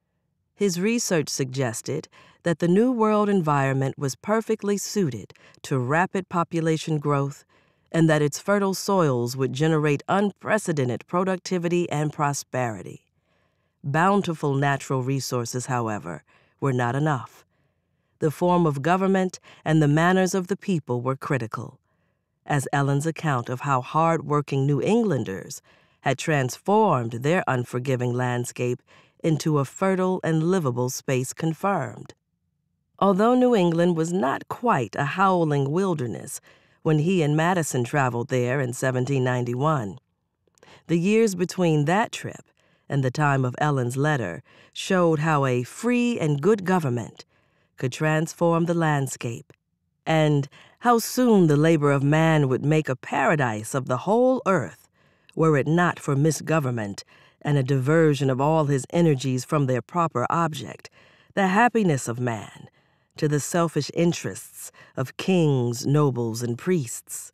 His research suggested that the New World environment was perfectly suited to rapid population growth and that its fertile soils would generate unprecedented productivity and prosperity. Bountiful natural resources, however, were not enough. The form of government and the manners of the people were critical, as Ellen's account of how hard-working New Englanders had transformed their unforgiving landscape into a fertile and livable space confirmed. Although New England was not quite a howling wilderness when he and Madison traveled there in seventeen ninety-one, the years between that trip and the time of Ellen's letter showed how a free and good government could transform the landscape, and how soon the labor of man would make a paradise of the whole earth were it not for misgovernment and a diversion of all his energies from their proper object, the happiness of man, to the selfish interests of kings, nobles, and priests.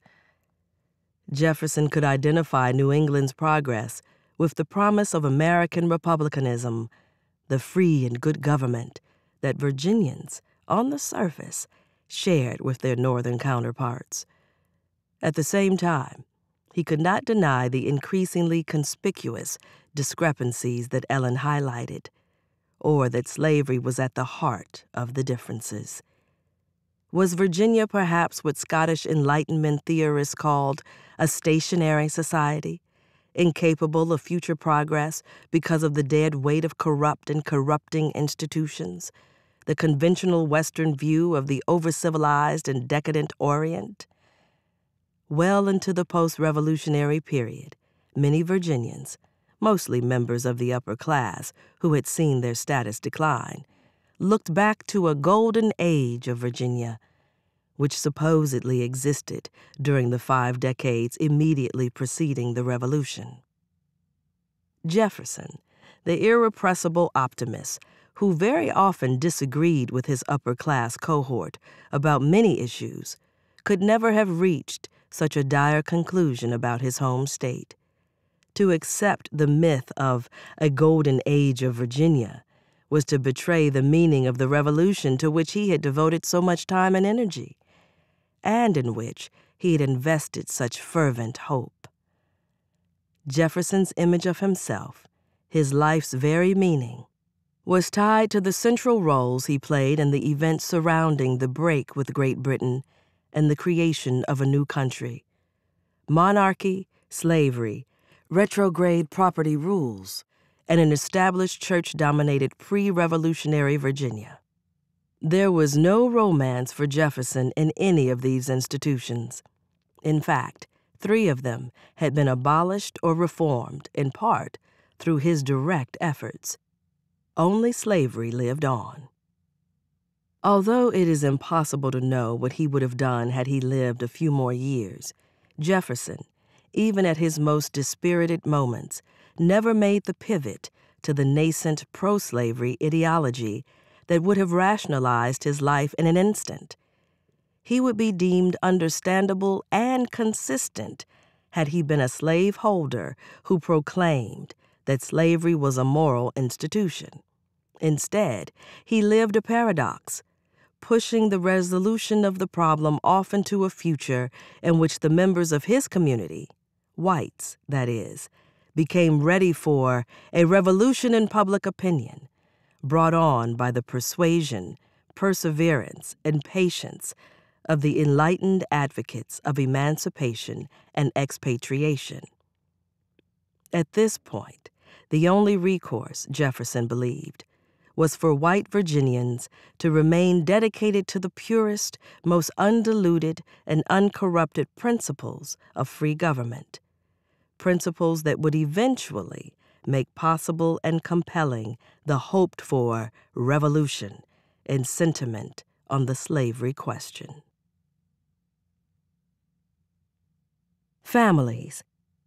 Jefferson could identify New England's progress with the promise of American republicanism, the free and good government that Virginians, on the surface, shared with their northern counterparts. At the same time, he could not deny the increasingly conspicuous discrepancies that Ellen highlighted, or that slavery was at the heart of the differences. Was Virginia perhaps what Scottish Enlightenment theorists called a stationary society, incapable of future progress because of the dead weight of corrupt and corrupting institutions, the conventional Western view of the over-civilized and decadent Orient? Well into the post-revolutionary period, many Virginians, mostly members of the upper class who had seen their status decline, looked back to a golden age of Virginia, which supposedly existed during the five decades immediately preceding the Revolution. Jefferson, the irrepressible optimist, who very often disagreed with his upper-class cohort about many issues, could never have reached such a dire conclusion about his home state. To accept the myth of a golden age of Virginia was to betray the meaning of the revolution to which he had devoted so much time and energy, and in which he had invested such fervent hope. Jefferson's image of himself, his life's very meaning, was tied to the central roles he played in the events surrounding the break with Great Britain and the creation of a new country. Monarchy, slavery, retrograde property rules, and an established church-dominated pre-revolutionary Virginia. There was no romance for Jefferson in any of these institutions. In fact, three of them had been abolished or reformed, in part, through his direct efforts. Only slavery lived on. Although it is impossible to know what he would have done had he lived a few more years, Jefferson, even at his most dispirited moments, never made the pivot to the nascent pro-slavery ideology that would have rationalized his life in an instant. He would be deemed understandable and consistent had he been a slaveholder who proclaimed that slavery was a moral institution. Instead, he lived a paradox, pushing the resolution of the problem off into a future in which the members of his community, whites, that is, became ready for a revolution in public opinion, brought on by the persuasion, perseverance, and patience of the enlightened advocates of emancipation and expatriation. At this point, the only recourse, Jefferson believed, was for white Virginians to remain dedicated to the purest, most undiluted, and uncorrupted principles of free government, principles that would eventually make possible and compelling the hoped-for revolution in sentiment on the slavery question. Families.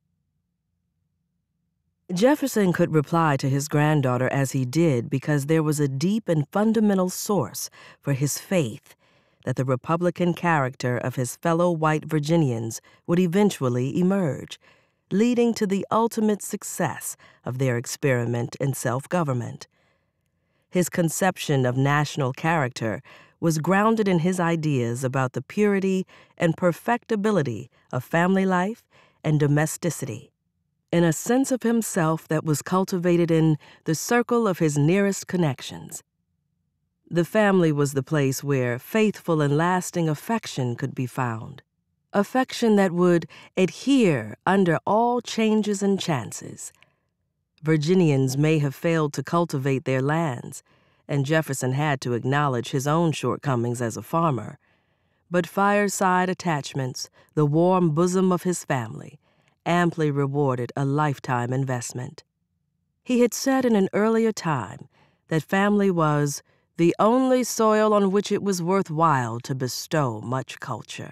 Jefferson could reply to his granddaughter as he did because there was a deep and fundamental source for his faith that the Republican character of his fellow white Virginians would eventually emerge, leading to the ultimate success of their experiment in self-government. His conception of national character was grounded in his ideas about the purity and perfectibility of family life and domesticity, in a sense of himself that was cultivated in the circle of his nearest connections. The family was the place where faithful and lasting affection could be found, affection that would adhere under all changes and chances. Virginians may have failed to cultivate their lands, and Jefferson had to acknowledge his own shortcomings as a farmer, but fireside attachments, the warm bosom of his family, amply rewarded a lifetime investment. He had said in an earlier time that family was the only soil on which it was worthwhile to bestow much culture.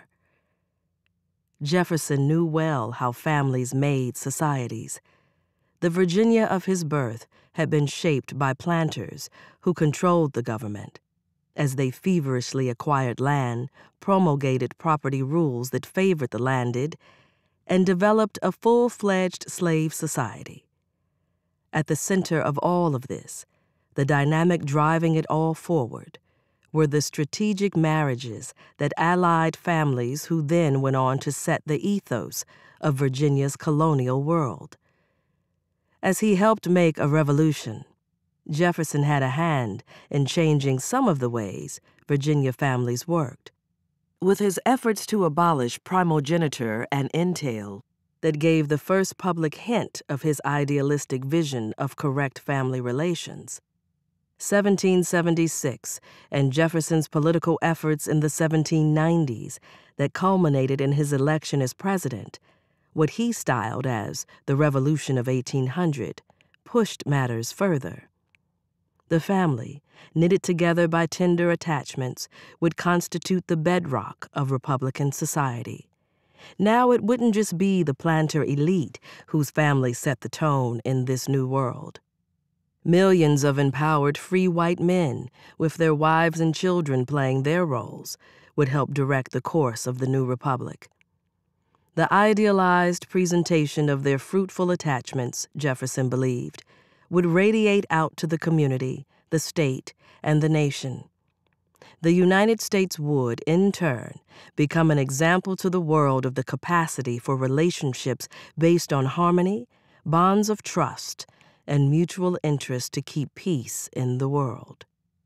Jefferson knew well how families made societies. The Virginia of his birth had been shaped by planters who controlled the government, as they feverishly acquired land, promulgated property rules that favored the landed, and developed a full-fledged slave society. At the center of all of this, the dynamic driving it all forward, were the strategic marriages that allied families who then went on to set the ethos of Virginia's colonial world. As he helped make a revolution, Jefferson had a hand in changing some of the ways Virginia families worked. With his efforts to abolish primogeniture and entail that gave the first public hint of his idealistic vision of correct family relations, seventeen seventy-six and Jefferson's political efforts in the seventeen nineties that culminated in his election as president, what he styled as the Revolution of eighteen hundred, pushed matters further. The family, knitted together by tender attachments, would constitute the bedrock of Republican society. Now it wouldn't just be the planter elite whose family set the tone in this new world. Millions of empowered free white men, with their wives and children playing their roles, would help direct the course of the new republic. The idealized presentation of their fruitful attachments, Jefferson believed, would radiate out to the community the state, and the nation. The United States would, in turn, become an example to the world of the capacity for relationships based on harmony, bonds of trust, and mutual interest to keep peace in the world.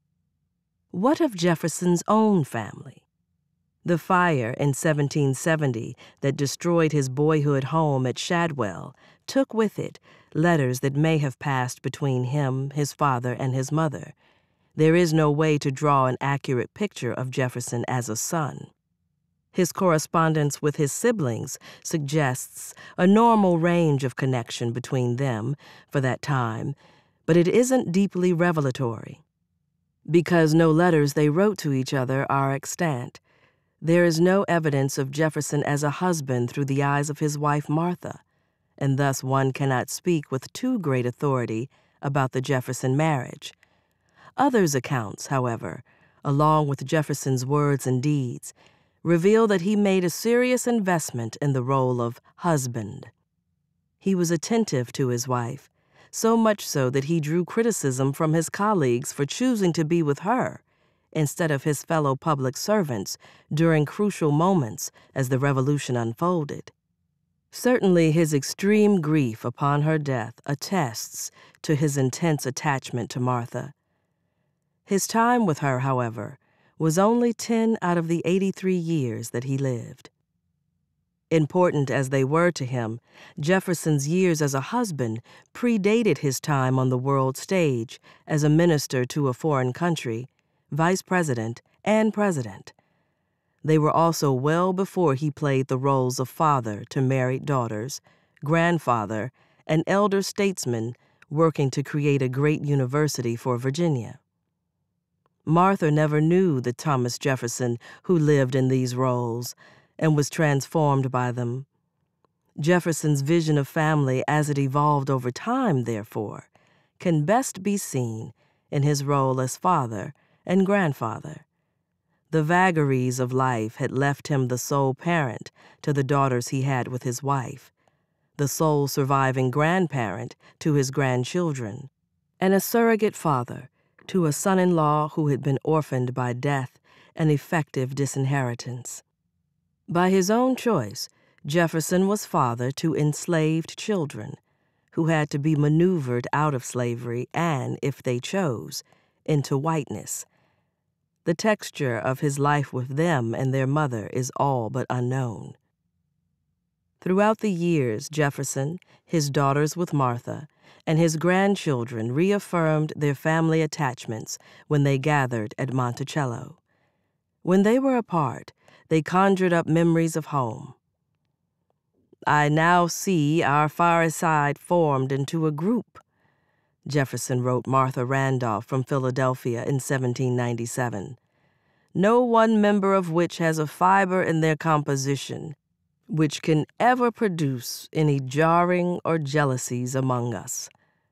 What of Jefferson's own family? The fire in seventeen seventy that destroyed his boyhood home at Shadwell took with it letters that may have passed between him, his father, and his mother. There is no way to draw an accurate picture of Jefferson as a son. His correspondence with his siblings suggests a normal range of connection between them for that time, but it isn't deeply revelatory. Because no letters they wrote to each other are extant, there is no evidence of Jefferson as a husband through the eyes of his wife Martha, and thus one cannot speak with too great authority about the Jefferson marriage. Others' accounts, however, along with Jefferson's words and deeds, reveal that he made a serious investment in the role of husband. He was attentive to his wife, so much so that he drew criticism from his colleagues for choosing to be with her instead of his fellow public servants during crucial moments as the Revolution unfolded. Certainly his extreme grief upon her death attests to his intense attachment to Martha. His time with her, however, was only ten out of the eighty-three years that he lived. Important as they were to him, Jefferson's years as a husband predated his time on the world stage as a minister to a foreign country, vice president, and president. They were also well before he played the roles of father to married daughters, grandfather, and elder statesman working to create a great university for Virginia. Martha never knew the Thomas Jefferson who lived in these roles and was transformed by them. Jefferson's vision of family as it evolved over time, therefore, can best be seen in his role as father and grandfather. The vagaries of life had left him the sole parent to the daughters he had with his wife, the sole surviving grandparent to his grandchildren, and a surrogate father to a son-in-law who had been orphaned by death and effective disinheritance. By his own choice, Jefferson was father to enslaved children who had to be maneuvered out of slavery and, if they chose, into whiteness. The texture of his life with them and their mother is all but unknown. Throughout the years, Jefferson, his daughters with Martha, and his grandchildren reaffirmed their family attachments when they gathered at Monticello. When they were apart, they conjured up memories of home. "I now see our fireside formed into a group," Jefferson wrote Martha Randolph from Philadelphia in seventeen ninety-seven, "no one member of which has a fiber in their composition which can ever produce any jarring or jealousies among us."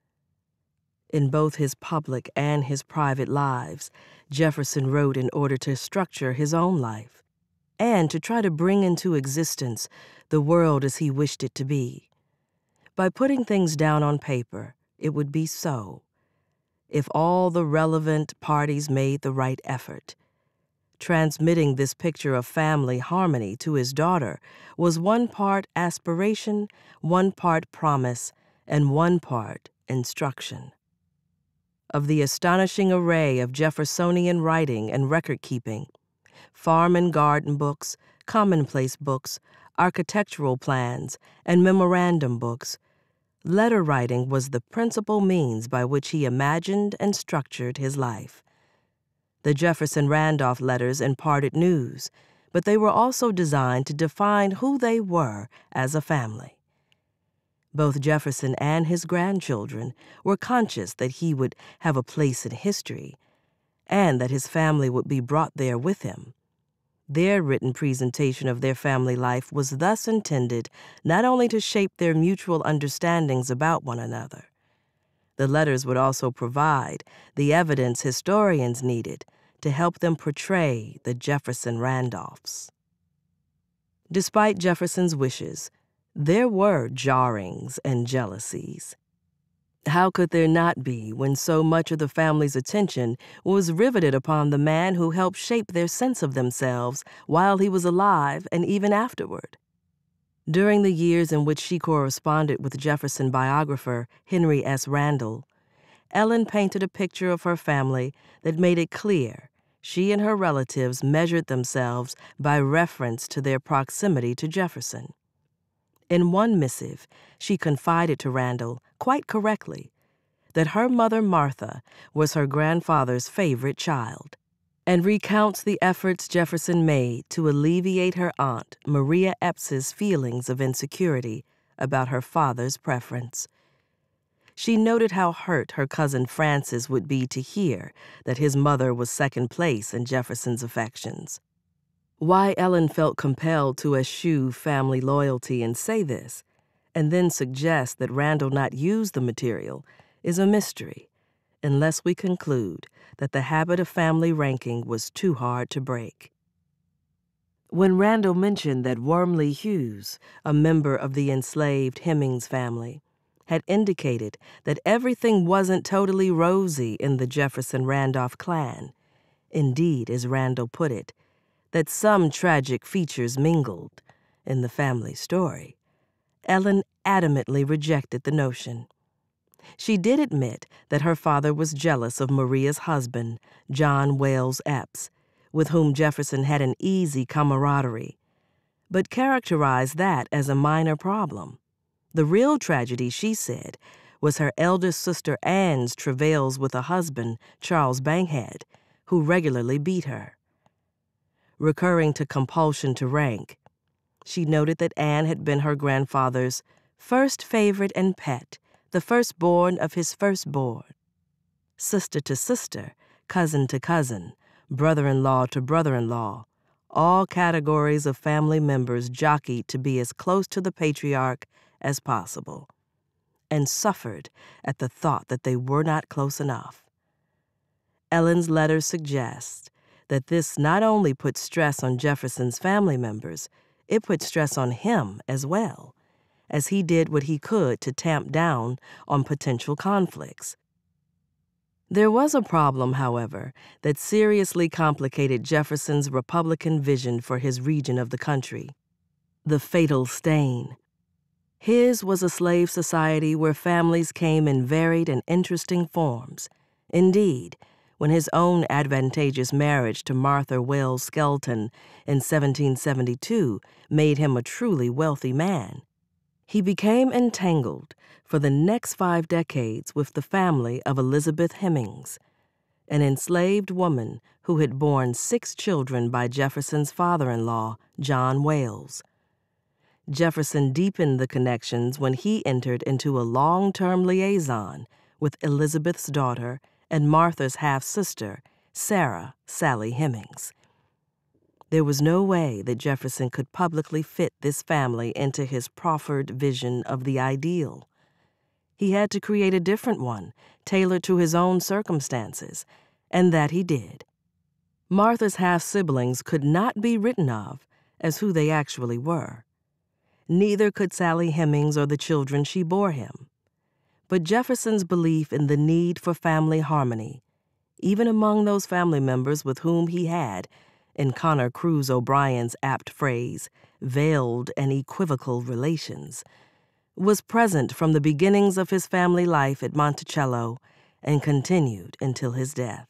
In both his public and his private lives, Jefferson wrote in order to structure his own life and to try to bring into existence the world as he wished it to be. By putting things down on paper, it would be so, if all the relevant parties made the right effort. Transmitting this picture of family harmony to his daughter was one part aspiration, one part promise, and one part instruction. Of the astonishing array of Jeffersonian writing and record-keeping, farm and garden books, commonplace books, architectural plans, and memorandum books, letter writing was the principal means by which he imagined and structured his life. The Jefferson-Randolph letters imparted news, but they were also designed to define who they were as a family. Both Jefferson and his grandchildren were conscious that he would have a place in history and that his family would be brought there with him. Their written presentation of their family life was thus intended not only to shape their mutual understandings about one another. The letters would also provide the evidence historians needed to help them portray the Jefferson-Randolphs. Despite Jefferson's wishes, there were jarrings and jealousies. How could there not be when so much of the family's attention was riveted upon the man who helped shape their sense of themselves while he was alive and even afterward? During the years in which she corresponded with Jefferson biographer Henry S. Randall, Ellen painted a picture of her family that made it clear she and her relatives measured themselves by reference to their proximity to Jefferson. In one missive, she confided to Randall, quite correctly, that her mother Martha was her grandfather's favorite child, and recounts the efforts Jefferson made to alleviate her aunt Maria Epps's feelings of insecurity about her father's preference. She noted how hurt her cousin Francis would be to hear that his mother was second place in Jefferson's affections. Why Ellen felt compelled to eschew family loyalty and say this, and then suggest that Randall not use the material, is a mystery, unless we conclude that the habit of family ranking was too hard to break. When Randall mentioned that Wormley Hughes, a member of the enslaved Hemmings family, had indicated that everything wasn't totally rosy in the Jefferson-Randolph clan, indeed, as Randall put it, that some tragic features mingled in the family story, Ellen adamantly rejected the notion. She did admit that her father was jealous of Maria's husband, John Wales Epps, with whom Jefferson had an easy camaraderie, but characterized that as a minor problem. The real tragedy, she said, was her eldest sister Anne's travails with a husband, Charles Bankhead, who regularly beat her. Recurring to compulsion to rank, she noted that Anne had been her grandfather's first favorite and pet, the firstborn of his firstborn. Sister to sister, cousin to cousin, brother-in-law to brother-in-law, all categories of family members jockeyed to be as close to the patriarch as possible, and suffered at the thought that they were not close enough. Ellen's letter suggests that this not only put stress on Jefferson's family members, it put stress on him as well, as he did what he could to tamp down on potential conflicts. There was a problem, however, that seriously complicated Jefferson's Republican vision for his region of the country: the fatal stain. His was a slave society where families came in varied and interesting forms. Indeed, when his own advantageous marriage to Martha Wells Skelton in seventeen seventy-two made him a truly wealthy man, he became entangled for the next five decades with the family of Elizabeth Hemings, an enslaved woman who had borne six children by Jefferson's father-in-law, John Wales. Jefferson deepened the connections when he entered into a long-term liaison with Elizabeth's daughter and Martha's half-sister, Sarah Sally Hemings. There was no way that Jefferson could publicly fit this family into his proffered vision of the ideal. He had to create a different one, tailored to his own circumstances, and that he did. Martha's half-siblings could not be written of as who they actually were. Neither could Sally Hemings or the children she bore him. But Jefferson's belief in the need for family harmony, even among those family members with whom he had, in Connor Cruz O'Brien's apt phrase, veiled and equivocal relations, was present from the beginnings of his family life at Monticello and continued until his death.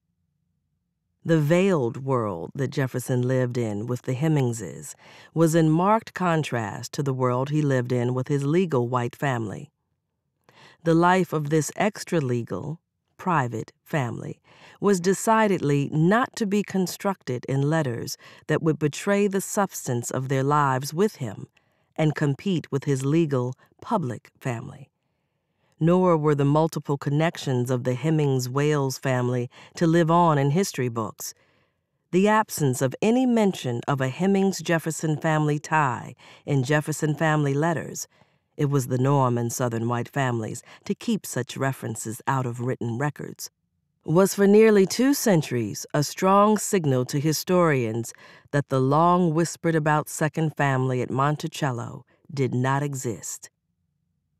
The veiled world that Jefferson lived in with the Hemingses was in marked contrast to the world he lived in with his legal white family. The life of this extra-legal, private family was decidedly not to be constructed in letters that would betray the substance of their lives with him and compete with his legal, public family. Nor were the multiple connections of the Hemings-Wales family to live on in history books. The absence of any mention of a Hemings-Jefferson family tie in Jefferson family letters — it was the norm in Southern white families to keep such references out of written records — was for nearly two centuries a strong signal to historians that the long whispered about second family at Monticello did not exist.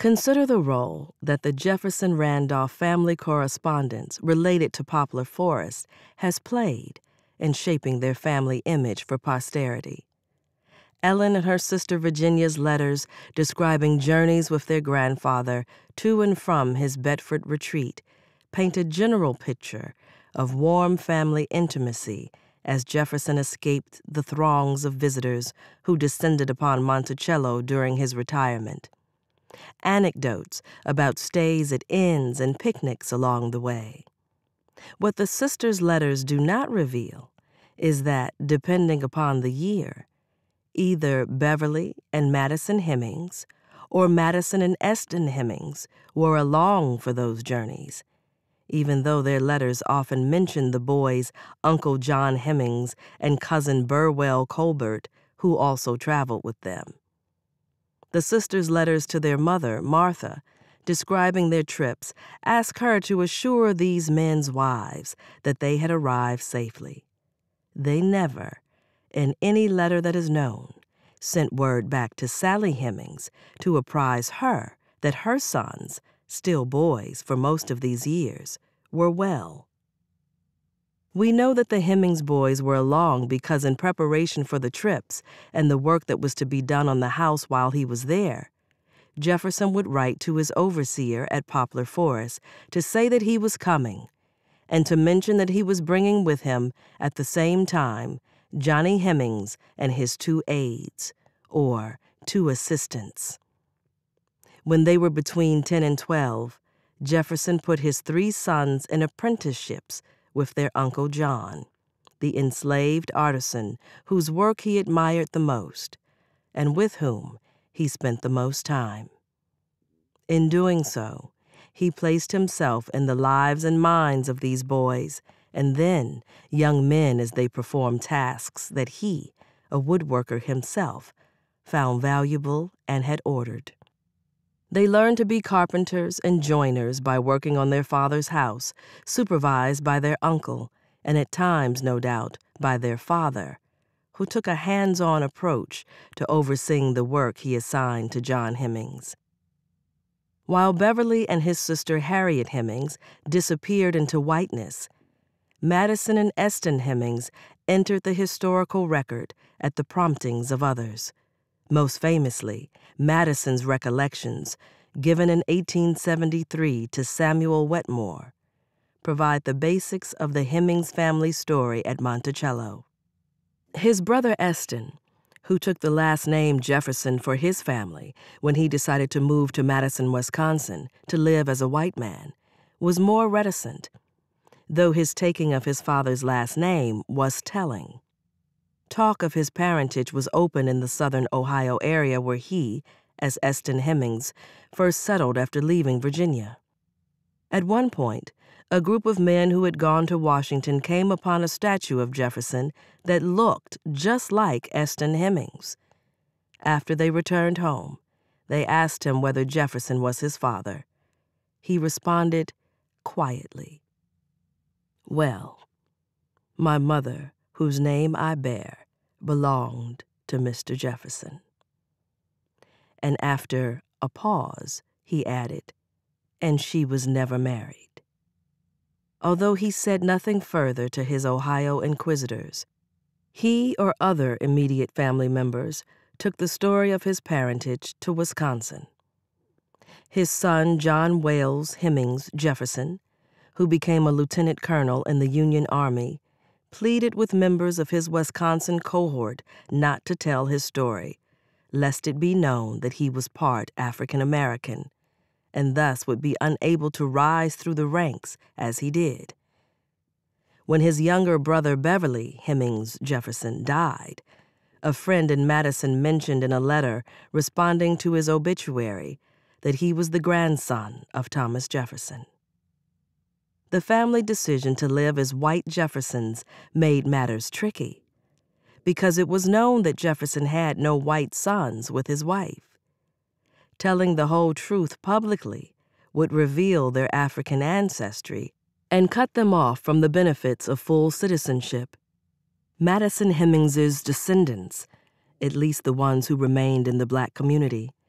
Consider the role that the Jefferson-Randolph family correspondence related to Poplar Forest has played in shaping their family image for posterity. Ellen and her sister Virginia's letters describing journeys with their grandfather to and from his Bedford retreat paint a general picture of warm family intimacy as Jefferson escaped the throngs of visitors who descended upon Monticello during his retirement. Anecdotes about stays at inns and picnics along the way. What the sisters' letters do not reveal is that, depending upon the year, either Beverly and Madison Hemings or Madison and Eston Hemings were along for those journeys, even though their letters often mention the boys' Uncle John Hemings and cousin Burwell Colbert, who also traveled with them. The sisters' letters to their mother, Martha, describing their trips, ask her to assure these men's wives that they had arrived safely. They never, in any letter that is known, sent word back to Sally Hemings to apprise her that her sons, still boys for most of these years, were well. We know that the Hemings boys were along because in preparation for the trips and the work that was to be done on the house while he was there, Jefferson would write to his overseer at Poplar Forest to say that he was coming and to mention that he was bringing with him at the same time Johnny Hemings and his two aides, or two assistants. When they were between ten and twelve, Jefferson put his three sons in apprenticeships with their Uncle John, the enslaved artisan whose work he admired the most, and with whom he spent the most time. In doing so, he placed himself in the lives and minds of these boys, and then young men as they performed tasks that he, a woodworker himself, found valuable and had ordered. They learned to be carpenters and joiners by working on their father's house, supervised by their uncle, and at times, no doubt, by their father, who took a hands-on approach to overseeing the work he assigned to John Hemings. While Beverly and his sister Harriet Hemings disappeared into whiteness, Madison and Eston Hemings entered the historical record at the promptings of others. Most famously, Madison's recollections, given in eighteen seventy-three to Samuel Wetmore, provide the basics of the Hemings family story at Monticello. His brother Eston, who took the last name Jefferson for his family when he decided to move to Madison, Wisconsin, to live as a white man, was more reticent, though his taking of his father's last name was telling. Talk of his parentage was open in the southern Ohio area where he, as Eston Hemings, first settled after leaving Virginia. At one point, a group of men who had gone to Washington came upon a statue of Jefferson that looked just like Eston Hemings. After they returned home, they asked him whether Jefferson was his father. He responded quietly, "Well, my mother, whose name I bear, belonged to Mister Jefferson." And after a pause, he added, "And she was never married." Although he said nothing further to his Ohio inquisitors, he or other immediate family members took the story of his parentage to Wisconsin. His son, John Wales Hemings Jefferson, who became a lieutenant colonel in the Union Army, pleaded with members of his Wisconsin cohort not to tell his story, lest it be known that he was part African American, and thus would be unable to rise through the ranks as he did. When his younger brother Beverly Hemings Jefferson died, a friend in Madison mentioned in a letter responding to his obituary that he was the grandson of Thomas Jefferson. The family decision to live as white Jeffersons made matters tricky, because it was known that Jefferson had no white sons with his wife. Telling the whole truth publicly would reveal their African ancestry and cut them off from the benefits of full citizenship. Madison Hemings's descendants, at least the ones who remained in the black community,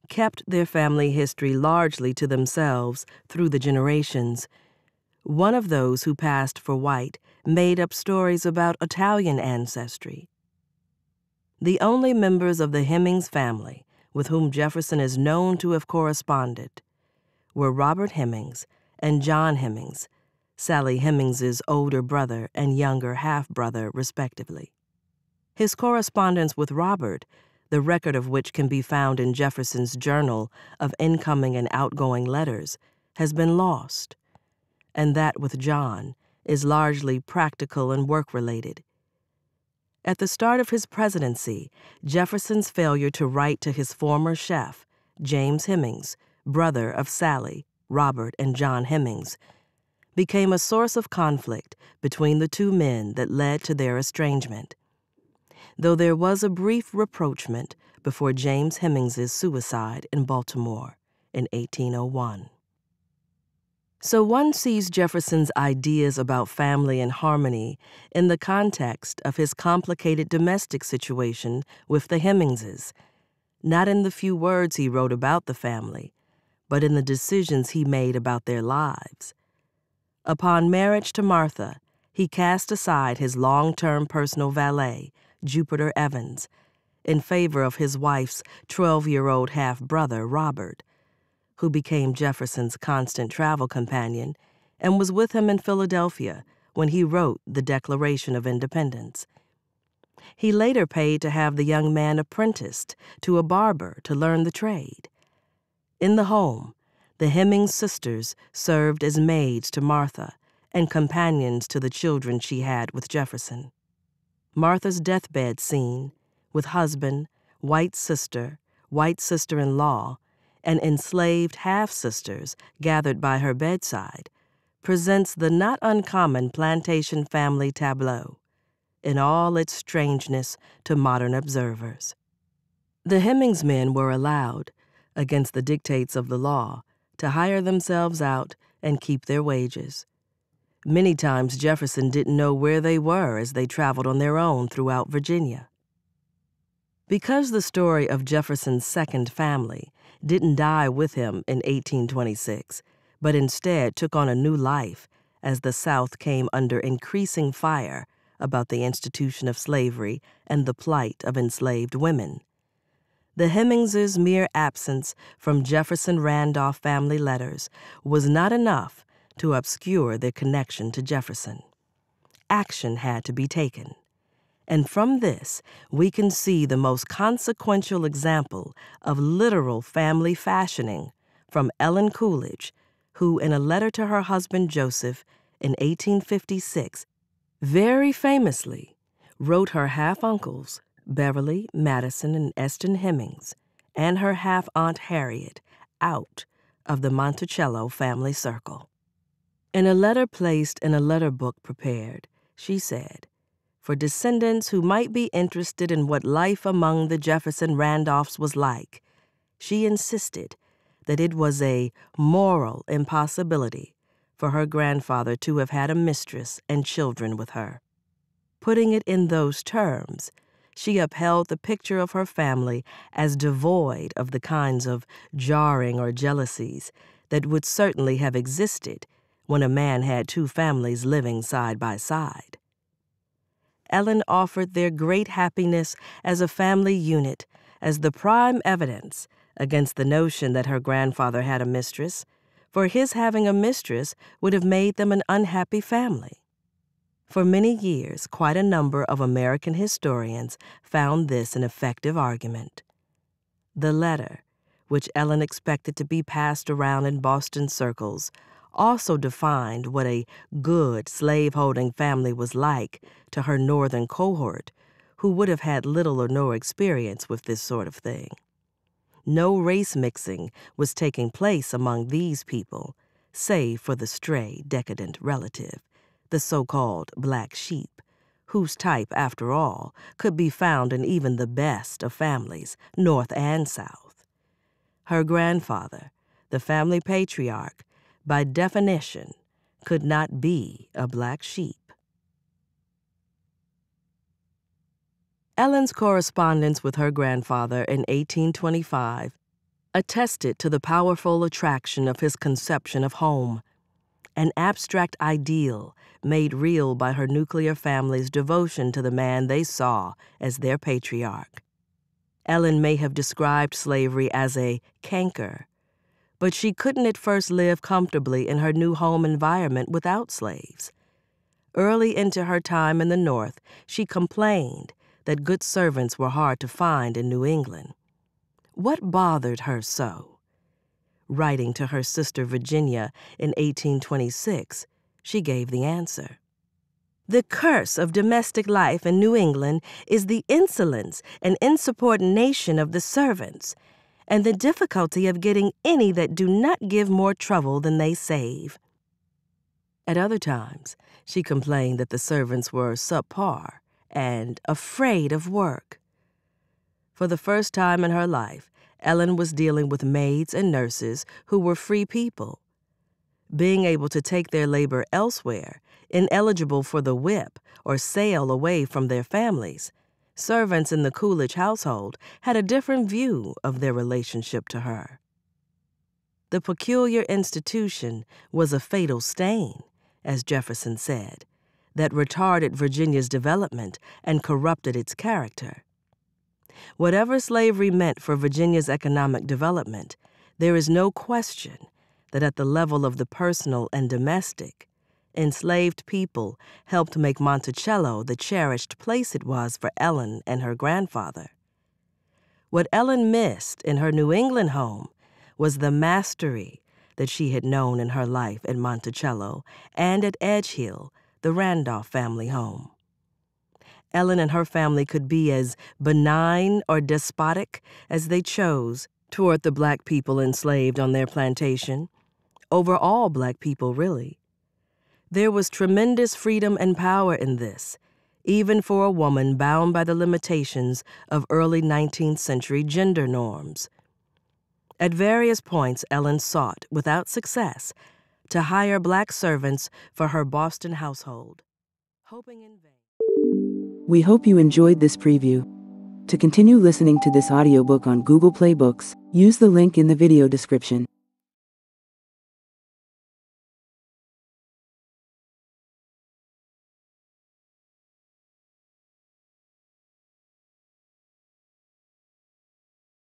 kept their family history largely to themselves through the generations. One of those who passed for white made up stories about Italian ancestry. The only members of the Hemings family with whom Jefferson is known to have corresponded were Robert Hemings and John Hemings, Sally Hemings's older brother and younger half-brother, respectively. His correspondence with Robert, the record of which can be found in Jefferson's journal of incoming and outgoing letters, has been lost, and that with John is largely practical and work-related. At the start of his presidency, Jefferson's failure to write to his former chef, James Hemings, brother of Sally, Robert, and John Hemings, became a source of conflict between the two men that led to their estrangement, though there was a brief rapprochement before James Hemings's suicide in Baltimore in eighteen oh one. So one sees Jefferson's ideas about family and harmony in the context of his complicated domestic situation with the Hemingses, not in the few words he wrote about the family, but in the decisions he made about their lives. Upon marriage to Martha, he cast aside his long-term personal valet, Jupiter Evans, in favor of his wife's twelve-year-old half-brother, Robert, who became Jefferson's constant travel companion and was with him in Philadelphia when he wrote the Declaration of Independence. He later paid to have the young man apprenticed to a barber to learn the trade. In the home, the Hemings sisters served as maids to Martha and companions to the children she had with Jefferson. Martha's deathbed scene, with husband, white sister, white sister-in-law, and enslaved half-sisters gathered by her bedside, presents the not uncommon plantation family tableau in all its strangeness to modern observers. The Hemings men were allowed, against the dictates of the law, to hire themselves out and keep their wages. Many times Jefferson didn't know where they were as they traveled on their own throughout Virginia. Because the story of Jefferson's second family didn't die with him in eighteen twenty-six, but instead took on a new life as the South came under increasing fire about the institution of slavery and the plight of enslaved women, the Hemingses' mere absence from Jefferson-Randolph family letters was not enough to obscure their connection to Jefferson. Action had to be taken. And from this, we can see the most consequential example of literal family fashioning from Ellen Coolidge, who, in a letter to her husband Joseph in eighteen fifty-six, very famously wrote her half-uncles, Beverly, Madison, and Eston Hemings, and her half-aunt Harriet, out of the Monticello family circle. In a letter placed in a letter book prepared, she said, for descendants who might be interested in what life among the Jefferson-Randolphs was like, she insisted that it was a moral impossibility for her grandfather to have had a mistress and children with her. Putting it in those terms, she upheld the picture of her family as devoid of the kinds of jarring or jealousies that would certainly have existed when a man had two families living side by side. Ellen offered their great happiness as a family unit as the prime evidence against the notion that her grandfather had a mistress, for his having a mistress would have made them an unhappy family. For many years, quite a number of American historians found this an effective argument. The letter, which Ellen expected to be passed around in Boston circles, also defined what a good slave-holding family was like to her northern cohort, who would have had little or no experience with this sort of thing. No race mixing was taking place among these people, save for the stray, decadent relative, the so-called black sheep, whose type, after all, could be found in even the best of families, North and South. Her grandfather, the family patriarch, by definition, could not be a black sheep. Ellen's correspondence with her grandfather in eighteen twenty-five attested to the powerful attraction of his conception of home, an abstract ideal made real by her nuclear family's devotion to the man they saw as their patriarch. Ellen may have described slavery as a canker, but she couldn't at first live comfortably in her new home environment without slaves. Early into her time in the North, she complained that good servants were hard to find in New England. What bothered her so? Writing to her sister Virginia in eighteen twenty-six, she gave the answer. The curse of domestic life in New England is the insolence and insubordination of the servants, and the difficulty of getting any that do not give more trouble than they save. At other times, she complained that the servants were subpar and afraid of work. For the first time in her life, Ellen was dealing with maids and nurses who were free people. Being able to take their labor elsewhere, ineligible for the whip or sail away from their families, servants in the Coolidge household had a different view of their relationship to her. The peculiar institution was a fatal stain, as Jefferson said, that retarded Virginia's development and corrupted its character. Whatever slavery meant for Virginia's economic development, there is no question that at the level of the personal and domestic, enslaved people helped make Monticello the cherished place it was for Ellen and her grandfather. What Ellen missed in her New England home was the mastery that she had known in her life at Monticello and at Edgehill, the Randolph family home. Ellen and her family could be as benign or despotic as they chose toward the black people enslaved on their plantation, over all black people, really. There was tremendous freedom and power in this, even for a woman bound by the limitations of early nineteenth century gender norms. At various points, Ellen sought, without success, to hire black servants for her Boston household, hoping in vain. We hope you enjoyed this preview. To continue listening to this audiobook on Google Play Books, use the link in the video description.